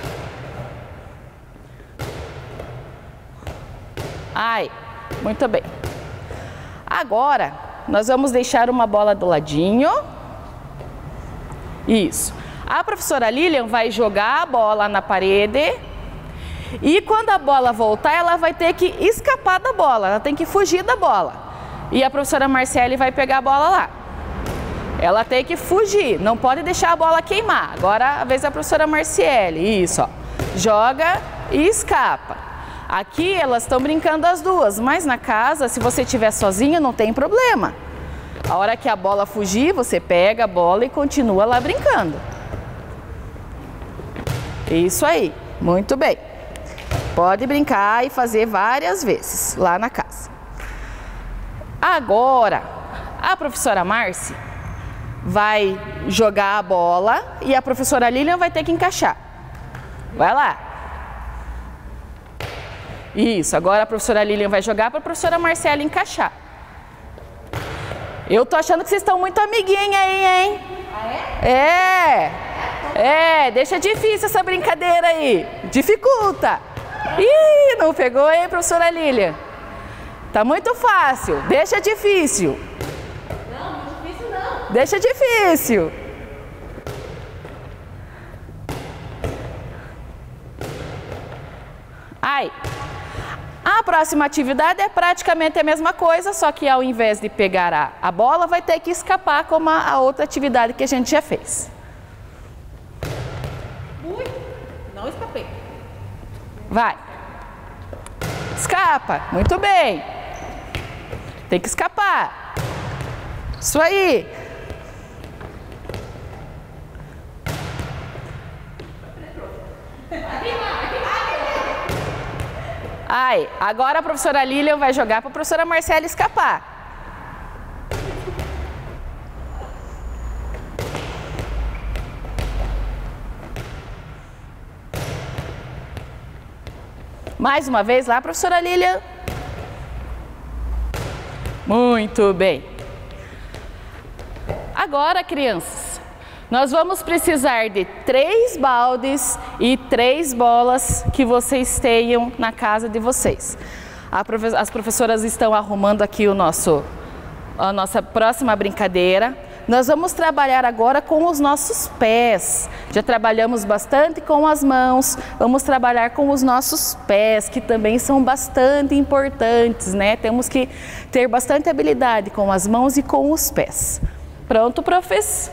Ai, muito bem. Agora, nós vamos deixar uma bola do ladinho. Isso. A professora Lilian vai jogar a bola na parede E quando a bola voltar, ela vai ter que escapar da bola, ela tem que fugir da bola. E a professora Marciele vai pegar a bola lá. Ela tem que fugir, não pode deixar a bola queimar. Agora a vez da professora Marciele, isso, ó. Joga e escapa. Aqui elas estão brincando as duas, mas na casa, se você estiver sozinho, não tem problema. A hora que a bola fugir, você pega a bola e continua lá brincando. Isso aí, muito bem. Pode brincar e fazer várias vezes lá na casa. Agora, a professora Marci vai jogar a bola e a professora Lilian vai ter que encaixar. Vai lá. Isso, agora a professora Lilian vai jogar para a professora Marcela encaixar. Eu tô achando que vocês estão muito amiguinha aí, hein? Ah, é? Deixa difícil essa brincadeira aí. Dificulta. Ih, não pegou, hein, professora Lilian? Tá muito fácil, deixa difícil. Não, muito difícil não. Deixa difícil. Ai. A próxima atividade é praticamente a mesma coisa, só que ao invés de pegar a bola, vai ter que escapar como a outra atividade que a gente já fez. Ui, não escapei. Vai. Escapa. Muito bem. Tem que escapar. Isso aí. Ai, agora a professora Lilian vai jogar para a professora Marcela escapar. Mais uma vez lá, professora Lilian. Muito bem. Agora, crianças, nós vamos precisar de 3 baldes e 3 bolas que vocês tenham na casa de vocês. As professoras estão arrumando aqui a nossa próxima brincadeira. Nós vamos trabalhar agora com os nossos pés. Já trabalhamos bastante com as mãos, vamos trabalhar com os nossos pés, que também são bastante importantes, né? Temos que ter bastante habilidade com as mãos e com os pés. Pronto, professor?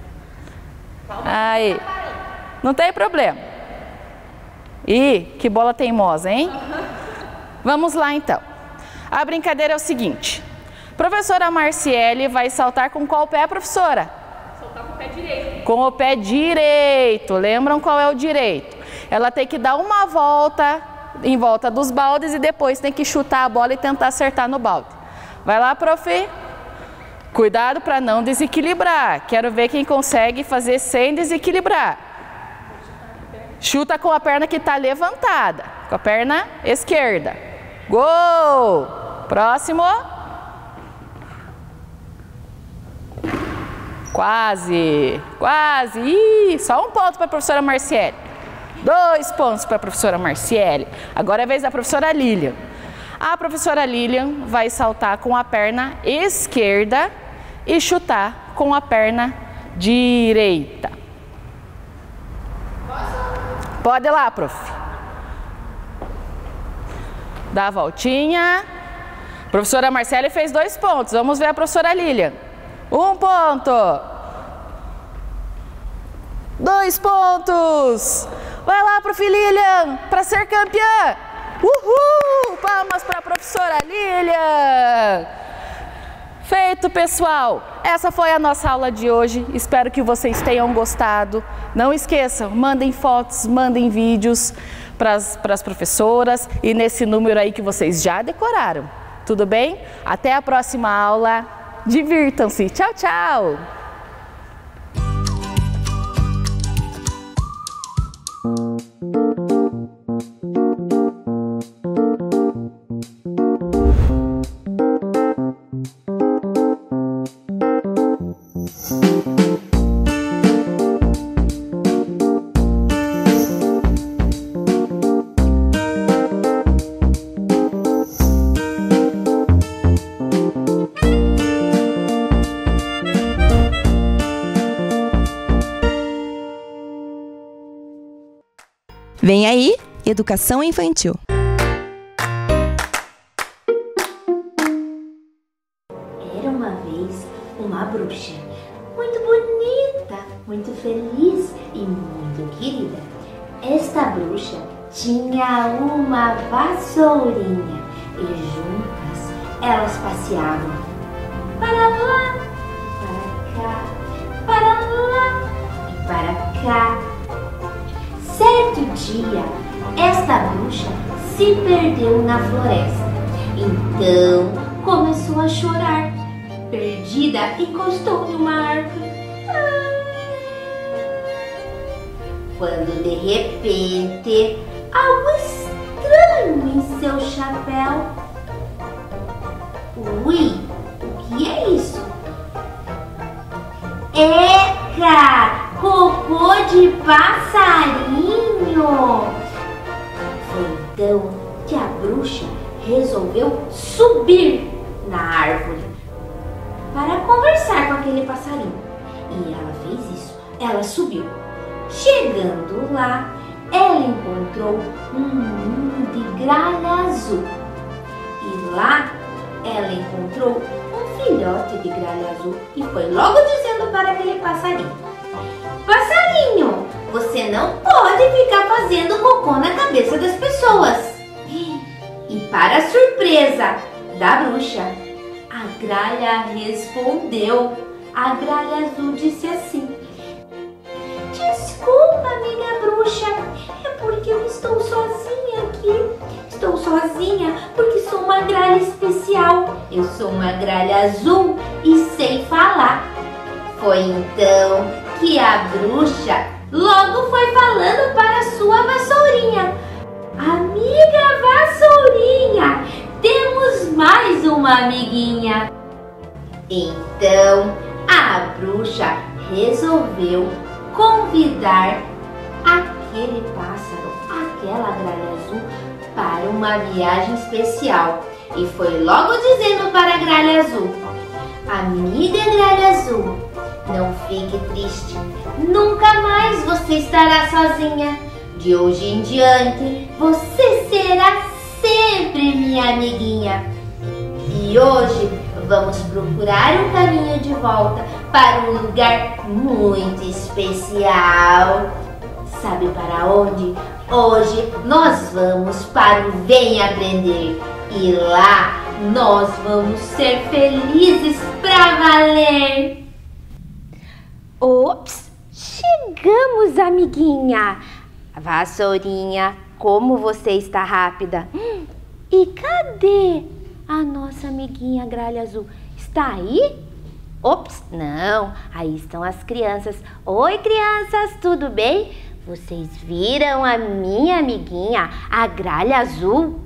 Aí, não tem problema. Ih, que bola teimosa, hein? Vamos lá então. A brincadeira é o seguinte. Professora Marciele vai saltar com qual pé, professora? Soltar com o pé direito. Com o pé direito. Lembram qual é o direito? Ela tem que dar uma volta em volta dos baldes e depois tem que chutar a bola e tentar acertar no balde. Vai lá, prof. Cuidado para não desequilibrar. Quero ver quem consegue fazer sem desequilibrar. Chuta com a perna que está levantada, com a perna esquerda. Gol! Próximo. Quase, quase. Ih, só um ponto para a professora Marciele. 2 pontos para a professora Marciele. Agora é a vez da professora Lilian. A professora Lilian vai saltar com a perna esquerda e chutar com a perna direita. Pode ir lá, prof. Dá a voltinha. A professora Marciele fez 2 pontos. Vamos ver a professora Lilian. 1 ponto. 2 pontos. Vai lá, prof. Lilian, para ser campeã. Uhul! Palmas para a professora Lilian. Feito, pessoal. Essa foi a nossa aula de hoje. Espero que vocês tenham gostado. Não esqueçam, mandem fotos, mandem vídeos para as professoras e nesse número aí que vocês já decoraram. Tudo bem? Até a próxima aula. Divirtam-se. Tchau, tchau! Vem aí, Educação Infantil. Era uma vez uma bruxa, muito bonita, muito feliz e muito querida. Esta bruxa tinha uma vassourinha e juntas elas passeavam para lá, para cá, para lá e para cá. Certo dia, esta bruxa se perdeu na floresta. Então começou a chorar. Perdida, encostou em uma árvore. Quando de repente, algo estranho em seu chapéu. Ui, o que é isso? Eca! Cocô de passarinho! Foi então que a bruxa resolveu subir na árvore para conversar com aquele passarinho. E ela fez isso. Ela subiu. Chegando lá, ela encontrou um ninho de gralha azul. E lá, ela encontrou um filhote de gralha azul e foi logo dizendo para aquele passarinho: passarinho, você não pode ficar fazendo cocô na cabeça das pessoas. E para a surpresa da bruxa, a gralha respondeu. A gralha azul disse assim: desculpa, amiga bruxa, é porque eu estou sozinha aqui. Estou sozinha porque sou uma gralha especial. Eu sou uma gralha azul e sei falar. Foi então que a bruxa logo foi falando para sua vassourinha: amiga vassourinha, temos mais uma amiguinha. Então a bruxa resolveu convidar aquele pássaro, aquela gralha azul, para uma viagem especial. E foi logo dizendo para a gralha azul: amiga gralha azul, não fique triste, nunca mais você estará sozinha. De hoje em diante, você será sempre minha amiguinha. E hoje vamos procurar um caminho de volta para um lugar muito especial. Sabe para onde? Hoje nós vamos para o Vem Aprender. E lá nós vamos ser felizes pra valer. Ops! Chegamos, amiguinha! Vassourinha, como você está rápida! E cadê a nossa amiguinha gralha azul? Está aí? Ops, não, aí estão as crianças. Oi, crianças, tudo bem? Vocês viram a minha amiguinha, a gralha azul?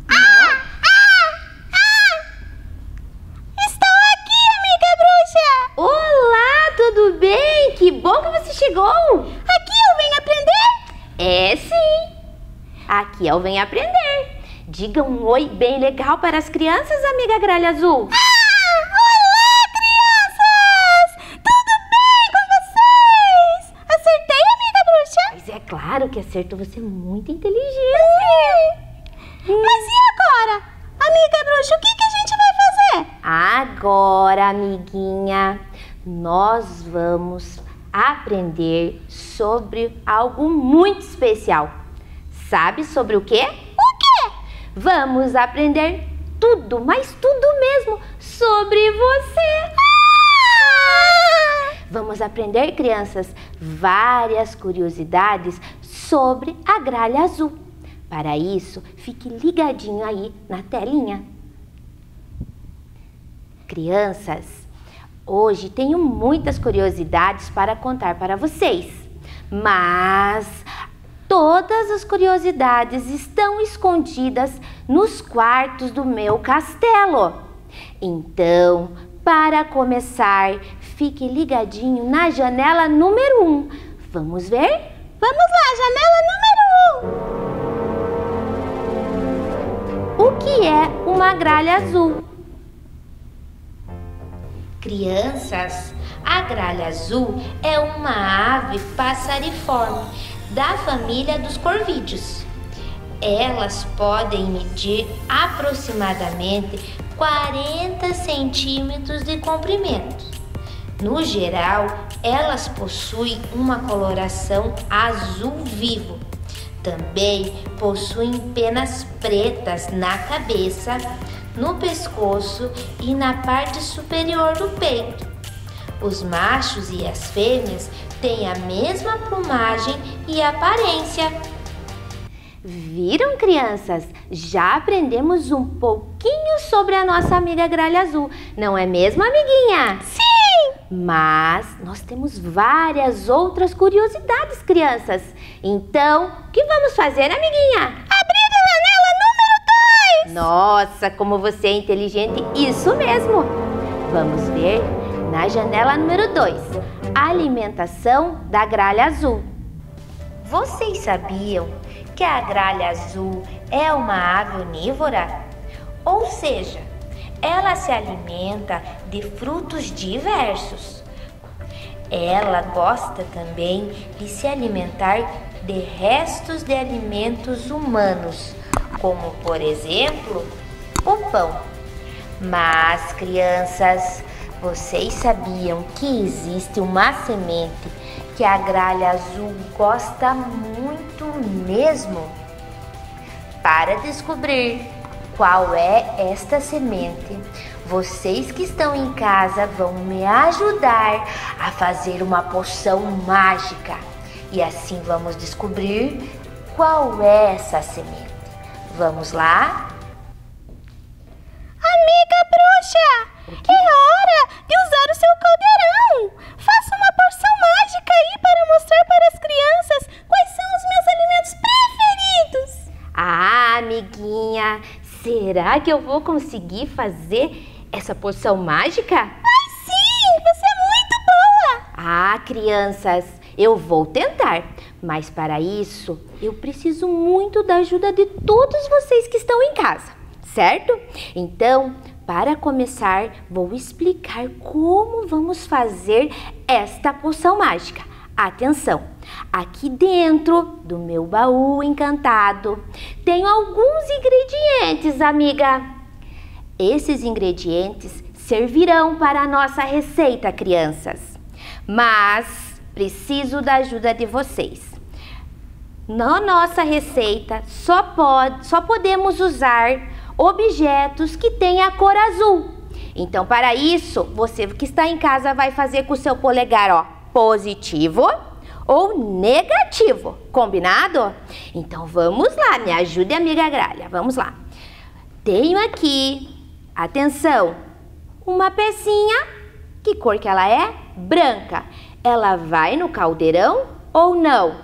Estou aqui, amiga bruxa! Olá, tudo bem? Que bom que você chegou! Aqui eu venho aprender? É sim! Aqui eu venho aprender. Diga um oi bem legal para as crianças, amiga gralha azul. Olá, crianças! Tudo bem com vocês? Acertei, amiga bruxa? Mas é claro que acertou, você é muito inteligente. Mas e agora? Amiga bruxa, o que a gente vai fazer? Agora, amiguinha, nós vamos aprender sobre algo muito especial. Sabe sobre o quê? O quê? Vamos aprender tudo, mas tudo mesmo, sobre você. Vamos aprender, crianças, várias curiosidades sobre a gralha azul. Para isso, fique ligadinho aí na telinha. Crianças, hoje tenho muitas curiosidades para contar para vocês, mas todas as curiosidades estão escondidas nos quartos do meu castelo. Então, para começar, fique ligadinho na janela número 1. Vamos ver? Vamos lá, janela número 1. O que é uma gralha azul? Crianças, a gralha azul é uma ave passariforme da família dos corvídeos. Elas podem medir aproximadamente 40 centímetros de comprimento. No geral, elas possuem uma coloração azul vivo. Também possuem penas pretas na cabeça, no pescoço e na parte superior do peito. Os machos e as fêmeas têm a mesma plumagem e aparência. Viram, crianças? Já aprendemos um pouquinho sobre a nossa amiga gralha azul, não é mesmo, amiguinha? Sim! Mas nós temos várias outras curiosidades, crianças. Então, o que vamos fazer, amiguinha? Abrir a janela número 2! Nossa, como você é inteligente, isso mesmo! Vamos ver na janela número 2, a alimentação da gralha azul. Vocês sabiam que a gralha azul é uma ave onívora? Ou seja, ela se alimenta de frutos diversos. Ela gosta também de se alimentar de restos de alimentos humanos, como por exemplo, o pão. Mas, crianças, vocês sabiam que existe uma semente que a gralha azul gosta muito mesmo? Para descobrir qual é esta semente, vocês que estão em casa vão me ajudar a fazer uma poção mágica. E assim vamos descobrir qual é essa semente. Vamos lá? Amiga bruxa, é hora de usar o seu caldeirão. Faça uma porção mágica aí para mostrar para as crianças quais são os meus alimentos preferidos. Ah, amiguinha, será que eu vou conseguir fazer essa poção mágica? Ai, sim, você é muito boa. Ah, crianças, eu vou tentar, mas para isso eu preciso muito da ajuda de todos vocês que estão em casa, certo? Então, para começar, vou explicar como vamos fazer esta poção mágica. Atenção, aqui dentro do meu baú encantado tenho alguns ingredientes, amiga. Esses ingredientes servirão para a nossa receita, crianças. Mas preciso da ajuda de vocês. Na nossa receita só podemos usar objetos que têm a cor azul. Então, para isso, você que está em casa vai fazer com o seu polegar, ó, positivo ou negativo, combinado? Então, vamos lá, me ajude, amiga gralha, vamos lá. Tenho aqui, atenção, uma pecinha, que cor que ela é? Branca. Ela vai no caldeirão ou não?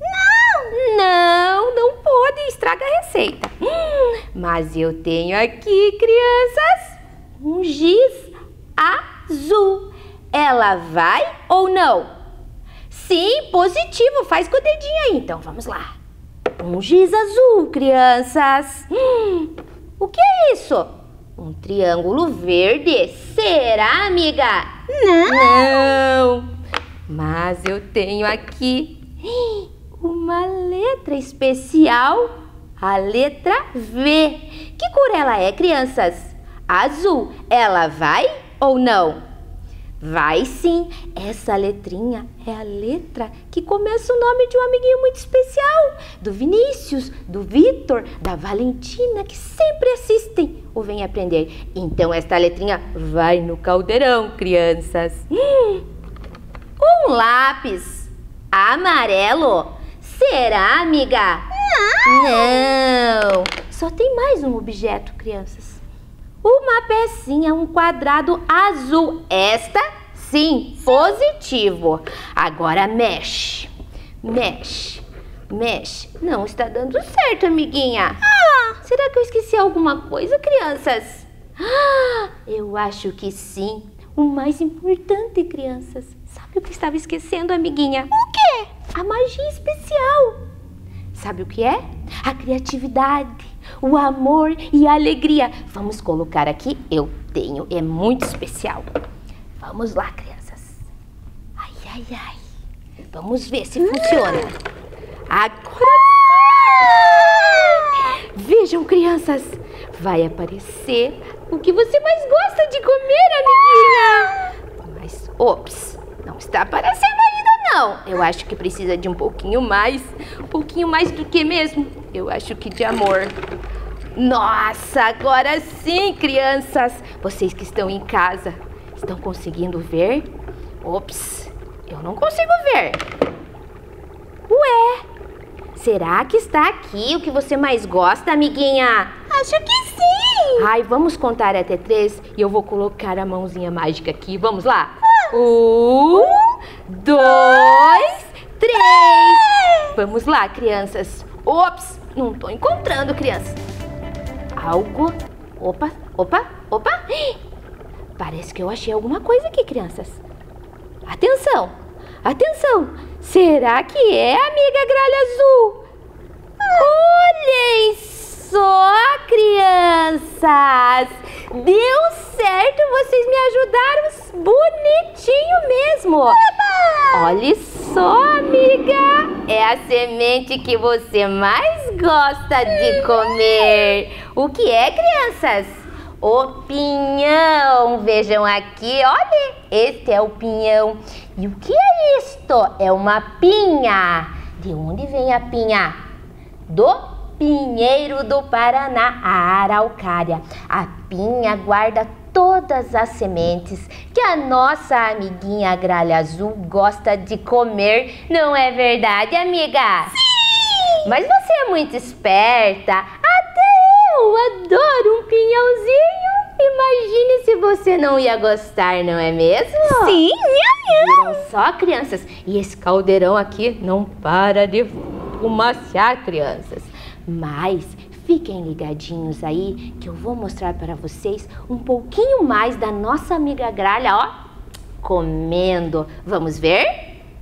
Não pode, estraga a receita. Mas eu tenho aqui, crianças, um giz azul. Ela vai ou não? Sim, positivo, faz com o dedinho aí. Então, vamos lá. Um giz azul, crianças. O que é isso? Um triângulo verde. Será, amiga? Não. Mas eu tenho aqui uma letra especial, a letra V. Que cor ela é, crianças? Azul. Ela vai ou não? Vai sim. Essa letrinha é a letra que começa o nome de um amiguinho muito especial, do Vinícius, do Vitor, da Valentina, que sempre assistem ou vêm aprender. Então esta letrinha vai no caldeirão, crianças. Um lápis amarelo. Será, amiga? Não. Só tem mais um objeto, crianças. Uma pecinha, um quadrado azul. Esta, sim, positivo. Agora mexe. Mexe. Mexe. Não está dando certo, amiguinha. Será que eu esqueci alguma coisa, crianças? Eu acho que sim. O mais importante, crianças. Sabe o que estava esquecendo, amiguinha? O quê? A magia especial. Sabe o que é? A criatividade, o amor e a alegria. Vamos colocar aqui. Eu tenho, é muito especial. Vamos lá, crianças. Ai, ai, ai. Vamos ver se funciona. Agora sim! Vejam, crianças, vai aparecer o que você mais gosta de comer, amiguinha. Mas, ops, não está aparecendo ainda não. Eu acho que precisa de um pouquinho mais do que mesmo? Eu acho que de amor. Nossa, agora sim, crianças. Vocês que estão em casa, estão conseguindo ver? Ops, eu não consigo ver. Ué, será que está aqui o que você mais gosta, amiguinha? Acho que sim! Ai, vamos contar até 3 e eu vou colocar a mãozinha mágica aqui. Vamos lá? 1, 2, 3! Vamos lá, crianças. Ops, não tô encontrando, crianças. Algo... Opa. Parece que eu achei alguma coisa aqui, crianças. Atenção! Será que é a amiga gralha azul? Olhem só, crianças! Deu certo, vocês me ajudaram bonitinho mesmo. Olha só, amiga! É a semente que você mais gosta de comer. O que é, crianças? O pinhão. Vejam aqui, olha, este é o pinhão. E o que é isto? É uma pinha. De onde vem a pinha? Do pinheiro do Paraná, a araucária. A pinha guarda todas as sementes que a nossa amiguinha gralha azul gosta de comer. Não é verdade, amiga? Sim! Mas você é muito esperta. Até eu adoro um pinhãozinho. Imagine se você não ia gostar, não é mesmo? Sim, Viram só, crianças? E esse caldeirão aqui não para de fumacear, crianças. Mas fiquem ligadinhos aí que eu vou mostrar para vocês um pouquinho mais da nossa amiga gralha, ó, comendo. Vamos ver?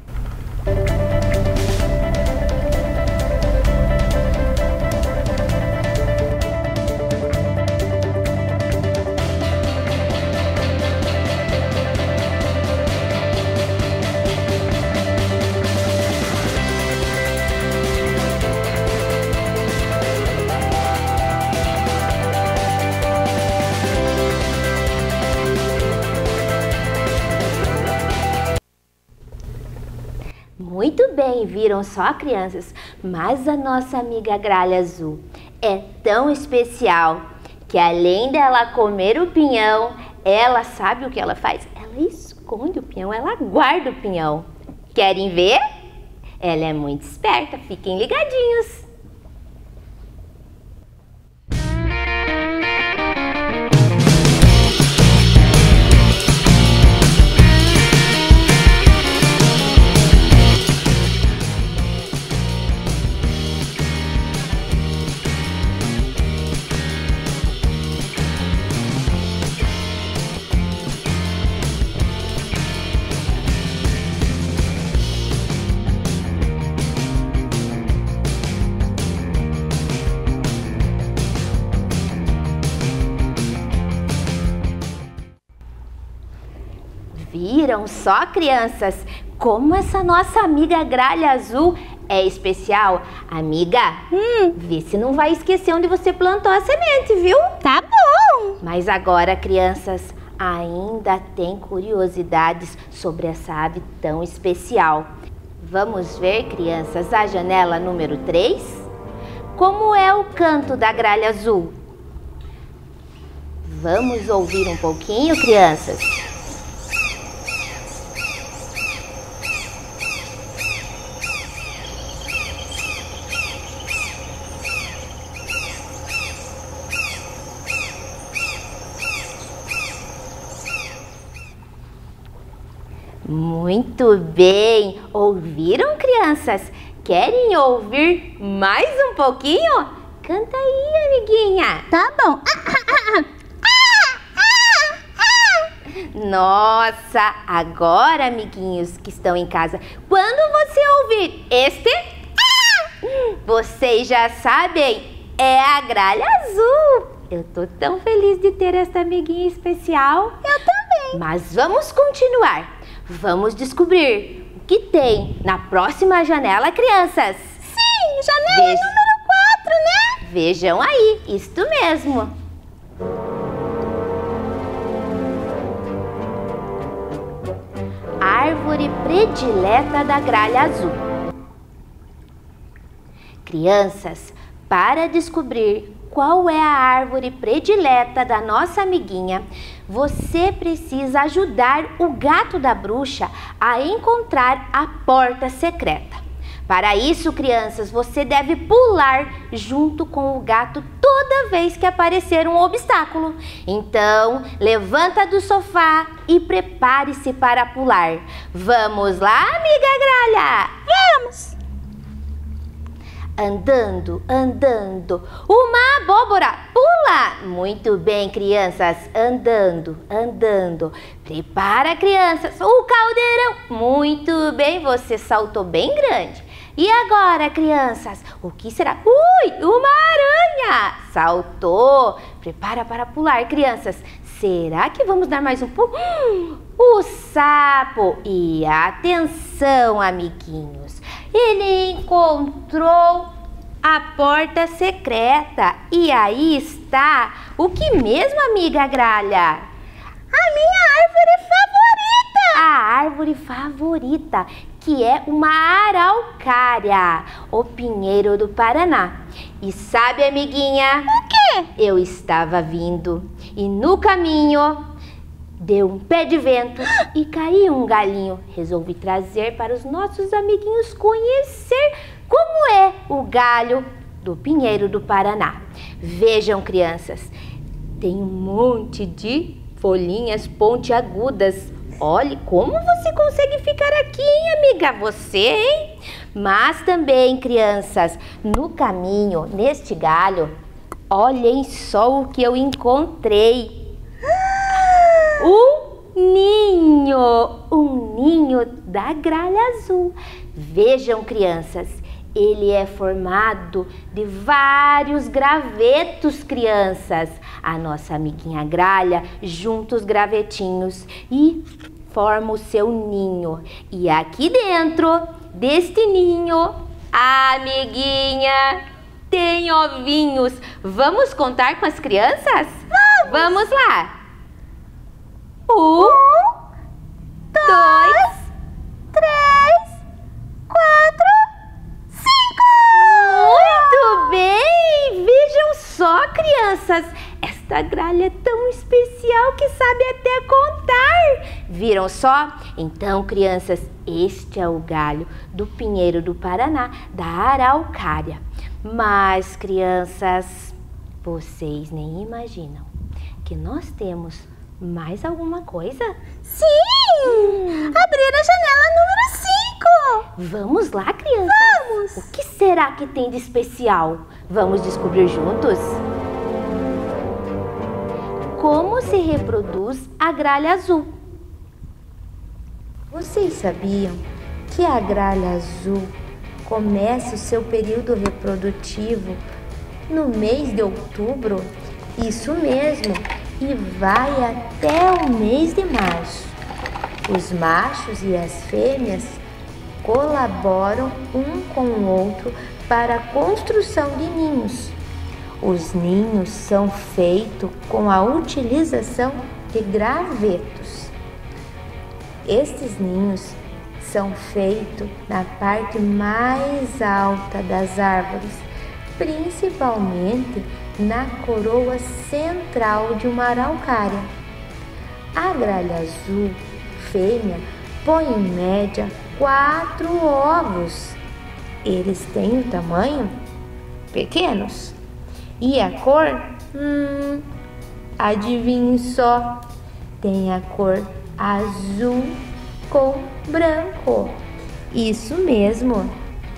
Muito bem, viram só, crianças? Mas a nossa amiga gralha azul é tão especial que além dela comer o pinhão, ela sabe o que ela faz? Ela esconde o pinhão, ela guarda o pinhão. Querem ver? Ela é muito esperta, fiquem ligadinhos. Viram só, crianças, como essa nossa amiga gralha azul é especial? Amiga, vê se não vai esquecer onde você plantou a semente, viu? Tá bom! Mas agora, crianças, ainda tem curiosidades sobre essa ave tão especial. Vamos ver, crianças, a janela número 3? Como é o canto da gralha azul? Vamos ouvir um pouquinho, crianças? Muito bem! Ouviram, crianças? Querem ouvir mais um pouquinho? Canta aí, amiguinha! Tá bom! Nossa! Agora, amiguinhos que estão em casa, quando você ouvir este, vocês já sabem, é a gralha azul! Eu tô tão feliz de ter essa amiguinha especial. Eu também! Mas vamos continuar! Vamos descobrir o que tem na próxima janela, crianças. Sim, janela número 4, né? Vejam aí, isto mesmo. Árvore predileta da gralha azul. Crianças, para descobrir qual é a árvore predileta da nossa amiguinha, você precisa ajudar o gato da bruxa a encontrar a porta secreta. Para isso, crianças, você deve pular junto com o gato toda vez que aparecer um obstáculo. Então, levanta do sofá e prepare-se para pular. Vamos lá, amiga gralha? Vamos! Andando, andando, uma abóbora, pula! Muito bem, crianças, andando, andando. Prepara, crianças, o caldeirão. Muito bem, você saltou bem grande. E agora, crianças, o que será? Ui, uma aranha! Saltou. Prepara para pular, crianças. Será que vamos dar mais um pulo? O sapo. E atenção, amiguinhos. Ele encontrou a porta secreta. E aí está. O que mesmo, amiga gralha? A minha árvore favorita! A árvore favorita, que é uma araucária, o pinheiro do Paraná. E sabe, amiguinha? O quê? Eu estava vindo e no caminho deu um pé de vento e caiu um galinho. Resolvi trazer para os nossos amiguinhos conhecer como é o galho do pinheiro do Paraná. Vejam, crianças, tem um monte de folhinhas pontiagudas. Olhe como você consegue ficar aqui, hein, amiga? Você, hein? Mas também, crianças, no caminho, neste galho, olhem só o que eu encontrei. Um ninho da gralha azul. Vejam, crianças, ele é formado de vários gravetos, crianças. A nossa amiguinha gralha junta os gravetinhos e forma o seu ninho. E aqui dentro deste ninho, amiguinha, tem ovinhos. Vamos contar com as crianças? Vamos lá. 1, 2, 3, 4, 5! Muito bem! Vejam só, crianças! Esta gralha é tão especial que sabe até contar! Viram só? Então, crianças, este é o galho do pinheiro do Paraná, da araucária. Mas, crianças, vocês nem imaginam que nós temos mais alguma coisa? Sim! Abrir a janela número 5! Vamos lá, crianças? Vamos! O que será que tem de especial? Vamos descobrir juntos? Como se reproduz a gralha azul? Vocês sabiam que a gralha azul começa o seu período reprodutivo no mês de outubro? Isso mesmo! E vai até o mês de março. Os machos e as fêmeas colaboram um com o outro para a construção de ninhos. Os ninhos são feitos com a utilização de gravetos. Estes ninhos são feitos na parte mais alta das árvores, principalmente na coroa central de uma araucária. A gralha azul fêmea põe em média 4 ovos. Eles têm o tamanho pequenos. E a cor? Adivinhe só, tem a cor azul com branco. Isso mesmo.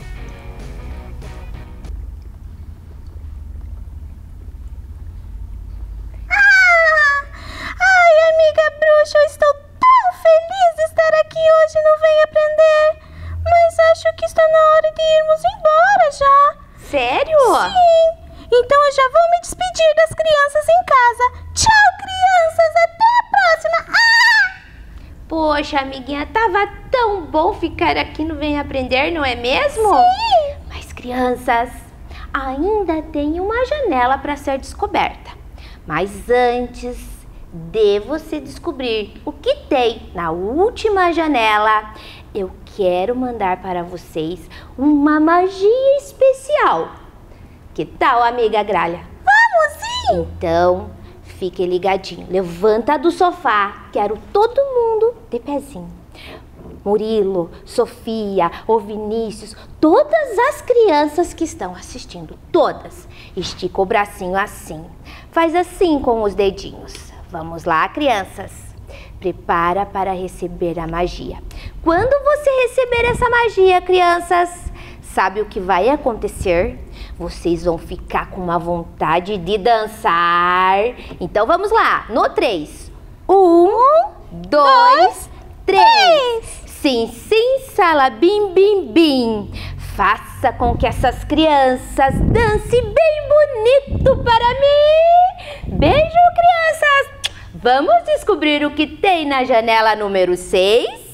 Eu estou tão feliz de estar aqui hoje no Vem Aprender, mas acho que está na hora de irmos embora já. Sério? Sim, então eu já vou me despedir das crianças em casa. Tchau, crianças, até a próxima. Poxa, amiguinha, tava tão bom ficar aqui no Vem Aprender, não é mesmo? Sim. Mas, crianças, ainda tem uma janela para ser descoberta. Mas antes de você descobrir o que tem na última janela, eu quero mandar para vocês uma magia especial. Que tal, amiga Gralha? Vamos sim! Então, fique ligadinho. Levanta do sofá. Quero todo mundo de pezinho. Murilo, Sofia, o Vinícius, todas as crianças que estão assistindo, todas. Estica o bracinho assim. Faz assim com os dedinhos. Vamos lá, crianças. Prepara para receber a magia. Quando você receber essa magia, crianças, sabe o que vai acontecer? Vocês vão ficar com uma vontade de dançar. Então vamos lá, no 3. 1, 2, 3. Sim, sim, sala, bim, bim, bim. Faça com que essas crianças dancem bem bonito para mim. Beijo, crianças. Vamos descobrir o que tem na janela número 6?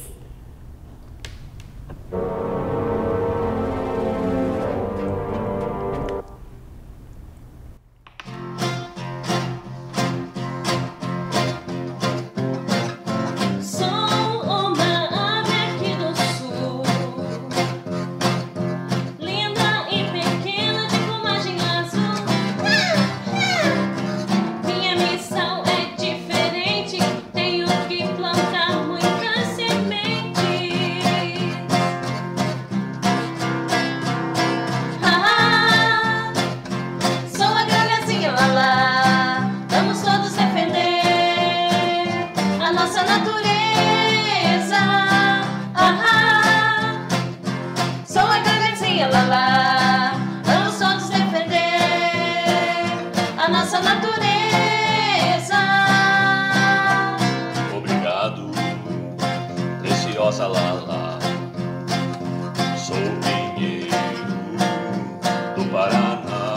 Obrigado, preciosa Lala. Sou engenheiro do Paraná,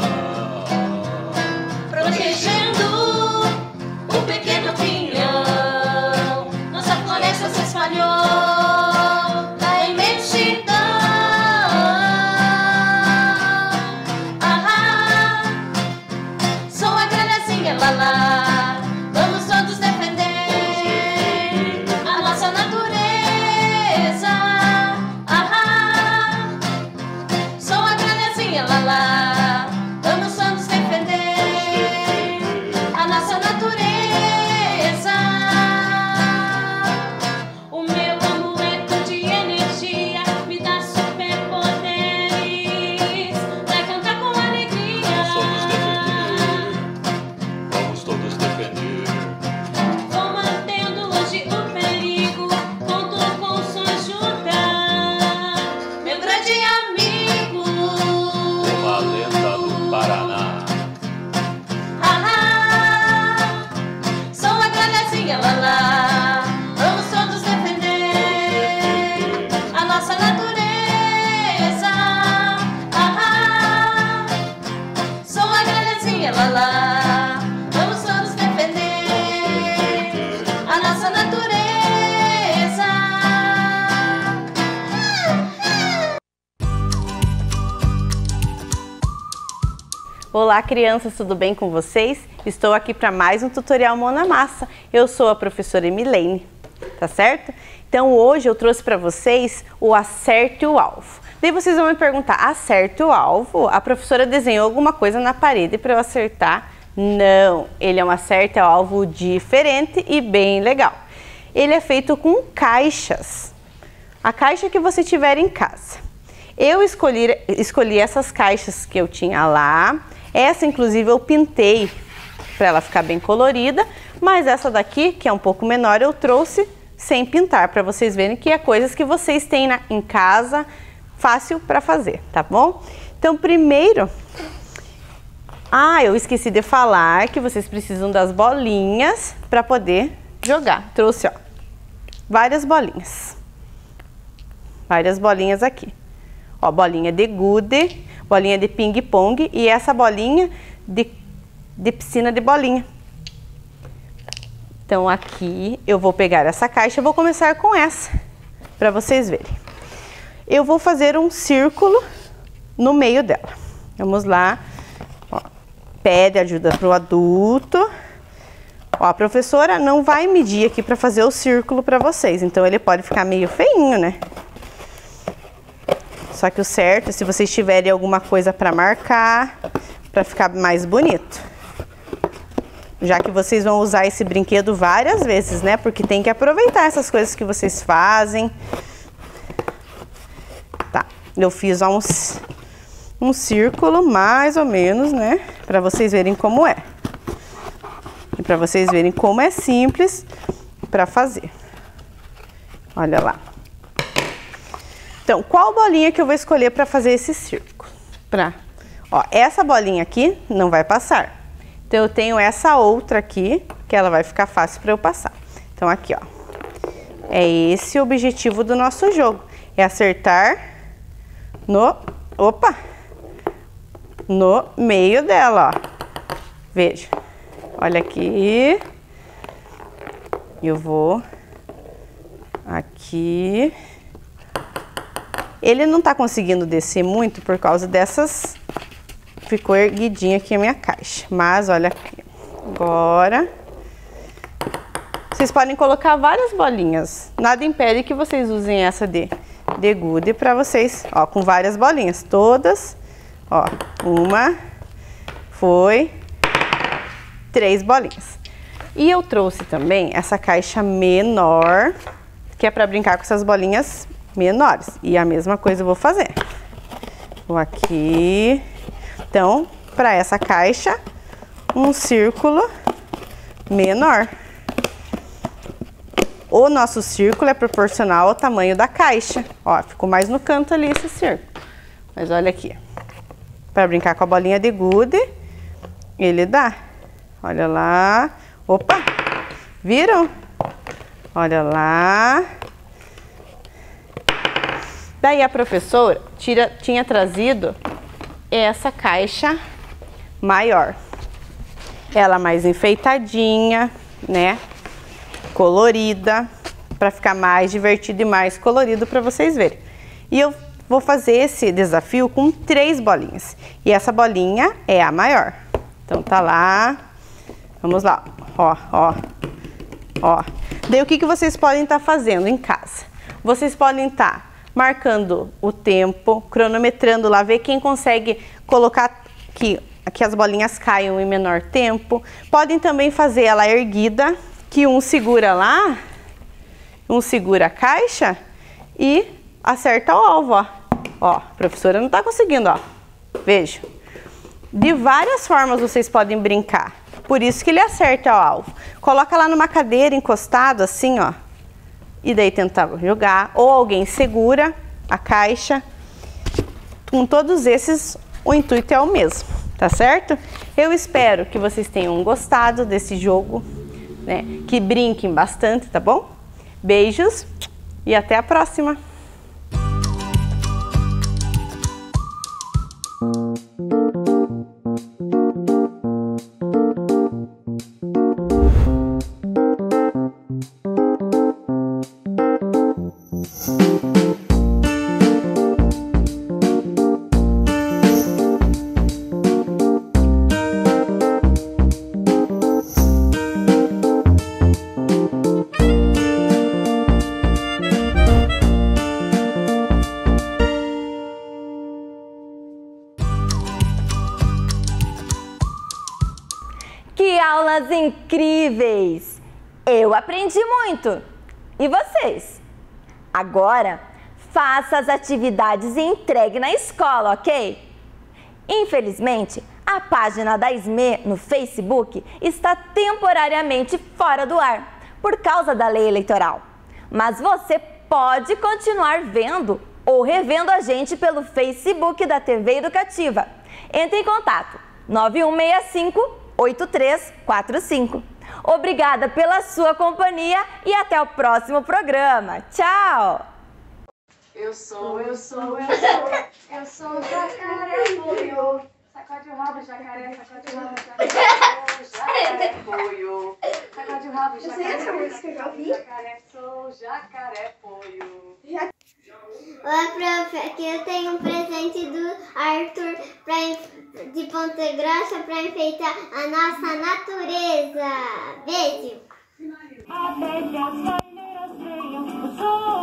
Protegendo o pequeno pinhão, nossa floresta se espalhou na imensidão. Sou a gralhazinha Lala, vamos todos defender a nossa natureza. Sou a gralhazinha Lala, vamos todos defender a nossa natureza. O meu amuleto de energia me dá superpoderes pra cantar com alegria. vamos todos defender. Vou mantendo longe o perigo, conto com sua ajuda, meu grande amigo. Uma lenda do Paraná, Sou a gralhazinha Lala, vamos todos defender a nossa natureza. Sou a gralhazinha Lala, vamos todos defender a nossa natureza. Olá, crianças, tudo bem com vocês? Estou aqui para mais um tutorial Mão na Massa. Eu sou a professora Emilene, tá certo? Então hoje eu trouxe para vocês o acerte o alvo. Daí vocês vão me perguntar, acerte o alvo? A professora desenhou alguma coisa na parede para eu acertar? Não, ele é um acerte o alvo diferente e bem legal. Ele é feito com caixas, a caixa que você tiver em casa. Eu escolhi essas caixas que eu tinha lá. Essa, inclusive, eu pintei para ela ficar bem colorida, mas essa daqui, que é um pouco menor, eu trouxe sem pintar, para vocês verem que é coisas que vocês têm em casa, fácil para fazer, tá bom? Então, primeiro, eu esqueci de falar que vocês precisam das bolinhas para poder jogar. Trouxe, ó, várias bolinhas aqui. Ó, bolinha de gude, bolinha de ping-pong e essa bolinha de piscina de bolinha. Então aqui eu vou pegar essa caixa, eu vou começar com essa, para vocês verem. Eu vou fazer um círculo no meio dela. Vamos lá. Ó, pede ajuda pro adulto. Ó, a professora não vai medir aqui para fazer o círculo para vocês, então ele pode ficar meio feinho, né? Só que o certo é se vocês tiverem alguma coisa para marcar, para ficar mais bonito. Já que vocês vão usar esse brinquedo várias vezes, né? Porque tem que aproveitar essas coisas que vocês fazem. Tá, eu fiz ó, um círculo mais ou menos, né? Para vocês verem como é. E para vocês verem como é simples para fazer. Olha lá. Então, qual bolinha que eu vou escolher para fazer esse círculo? Ó, essa bolinha aqui não vai passar. Então, eu tenho essa outra aqui, que ela vai ficar fácil para eu passar. Então, aqui, ó. É esse o objetivo do nosso jogo. É acertar no meio dela, ó. Veja. Olha aqui. Eu vou aqui. Ele não tá conseguindo descer muito por causa dessas... Ficou erguidinha aqui a minha caixa. Mas olha aqui. Agora... Vocês podem colocar várias bolinhas. Nada impede que vocês usem essa de gude pra vocês. Ó, com várias bolinhas. Todas. Ó, uma. Foi. 3 bolinhas. E eu trouxe também essa caixa menor, que é para brincar com essas bolinhas menores. E a mesma coisa eu vou fazer. Vou aqui. Então, para essa caixa, um círculo menor. O nosso círculo é proporcional ao tamanho da caixa. Ó, ficou mais no canto ali esse círculo. Mas olha aqui. Para brincar com a bolinha de gude, ele dá. Olha lá. Opa! Viram? Olha lá. Daí a professora tinha trazido essa caixa maior. Ela mais enfeitadinha, né? Colorida, para ficar mais divertido e mais colorido para vocês verem. E eu vou fazer esse desafio com 3 bolinhas. E essa bolinha é a maior. Então tá lá. Vamos lá. Ó, ó, ó. Daí o que vocês podem estar fazendo em casa? Vocês podem estar marcando o tempo, cronometrando lá, ver quem consegue colocar que as bolinhas caiam em menor tempo. Podem também fazer ela erguida, que um segura lá, um segura a caixa e acerta o alvo, ó. Ó, a professora não tá conseguindo, ó. Veja. De várias formas vocês podem brincar. Por isso que ele acerta o alvo. Coloca lá numa cadeira encostado assim, ó. E daí tenta jogar. Ou alguém segura a caixa. Com todos esses, o intuito é o mesmo, tá certo? Eu espero que vocês tenham gostado desse jogo, né? Que brinquem bastante, tá bom? Beijos e até a próxima! Que aulas incríveis! Eu aprendi muito! E vocês? Agora, faça as atividades e entregue na escola, ok? Infelizmente, a página da SME no Facebook está temporariamente fora do ar, por causa da lei eleitoral. Mas você pode continuar vendo ou revendo a gente pelo Facebook da TV Educativa. Entre em contato 9165-8345. Obrigada pela sua companhia e até o próximo programa. Tchau! Eu sou o jacaré polho. Sacode o rabo, jacaré, sacode o rabo, jacaré, jacaré polho. Sacode o rabo, jacaré, jacaré, sou jacaré polho. Olá, prof. Aqui eu tenho um presente do Arthur de Ponta Grossa para enfeitar a nossa natureza. Beijo!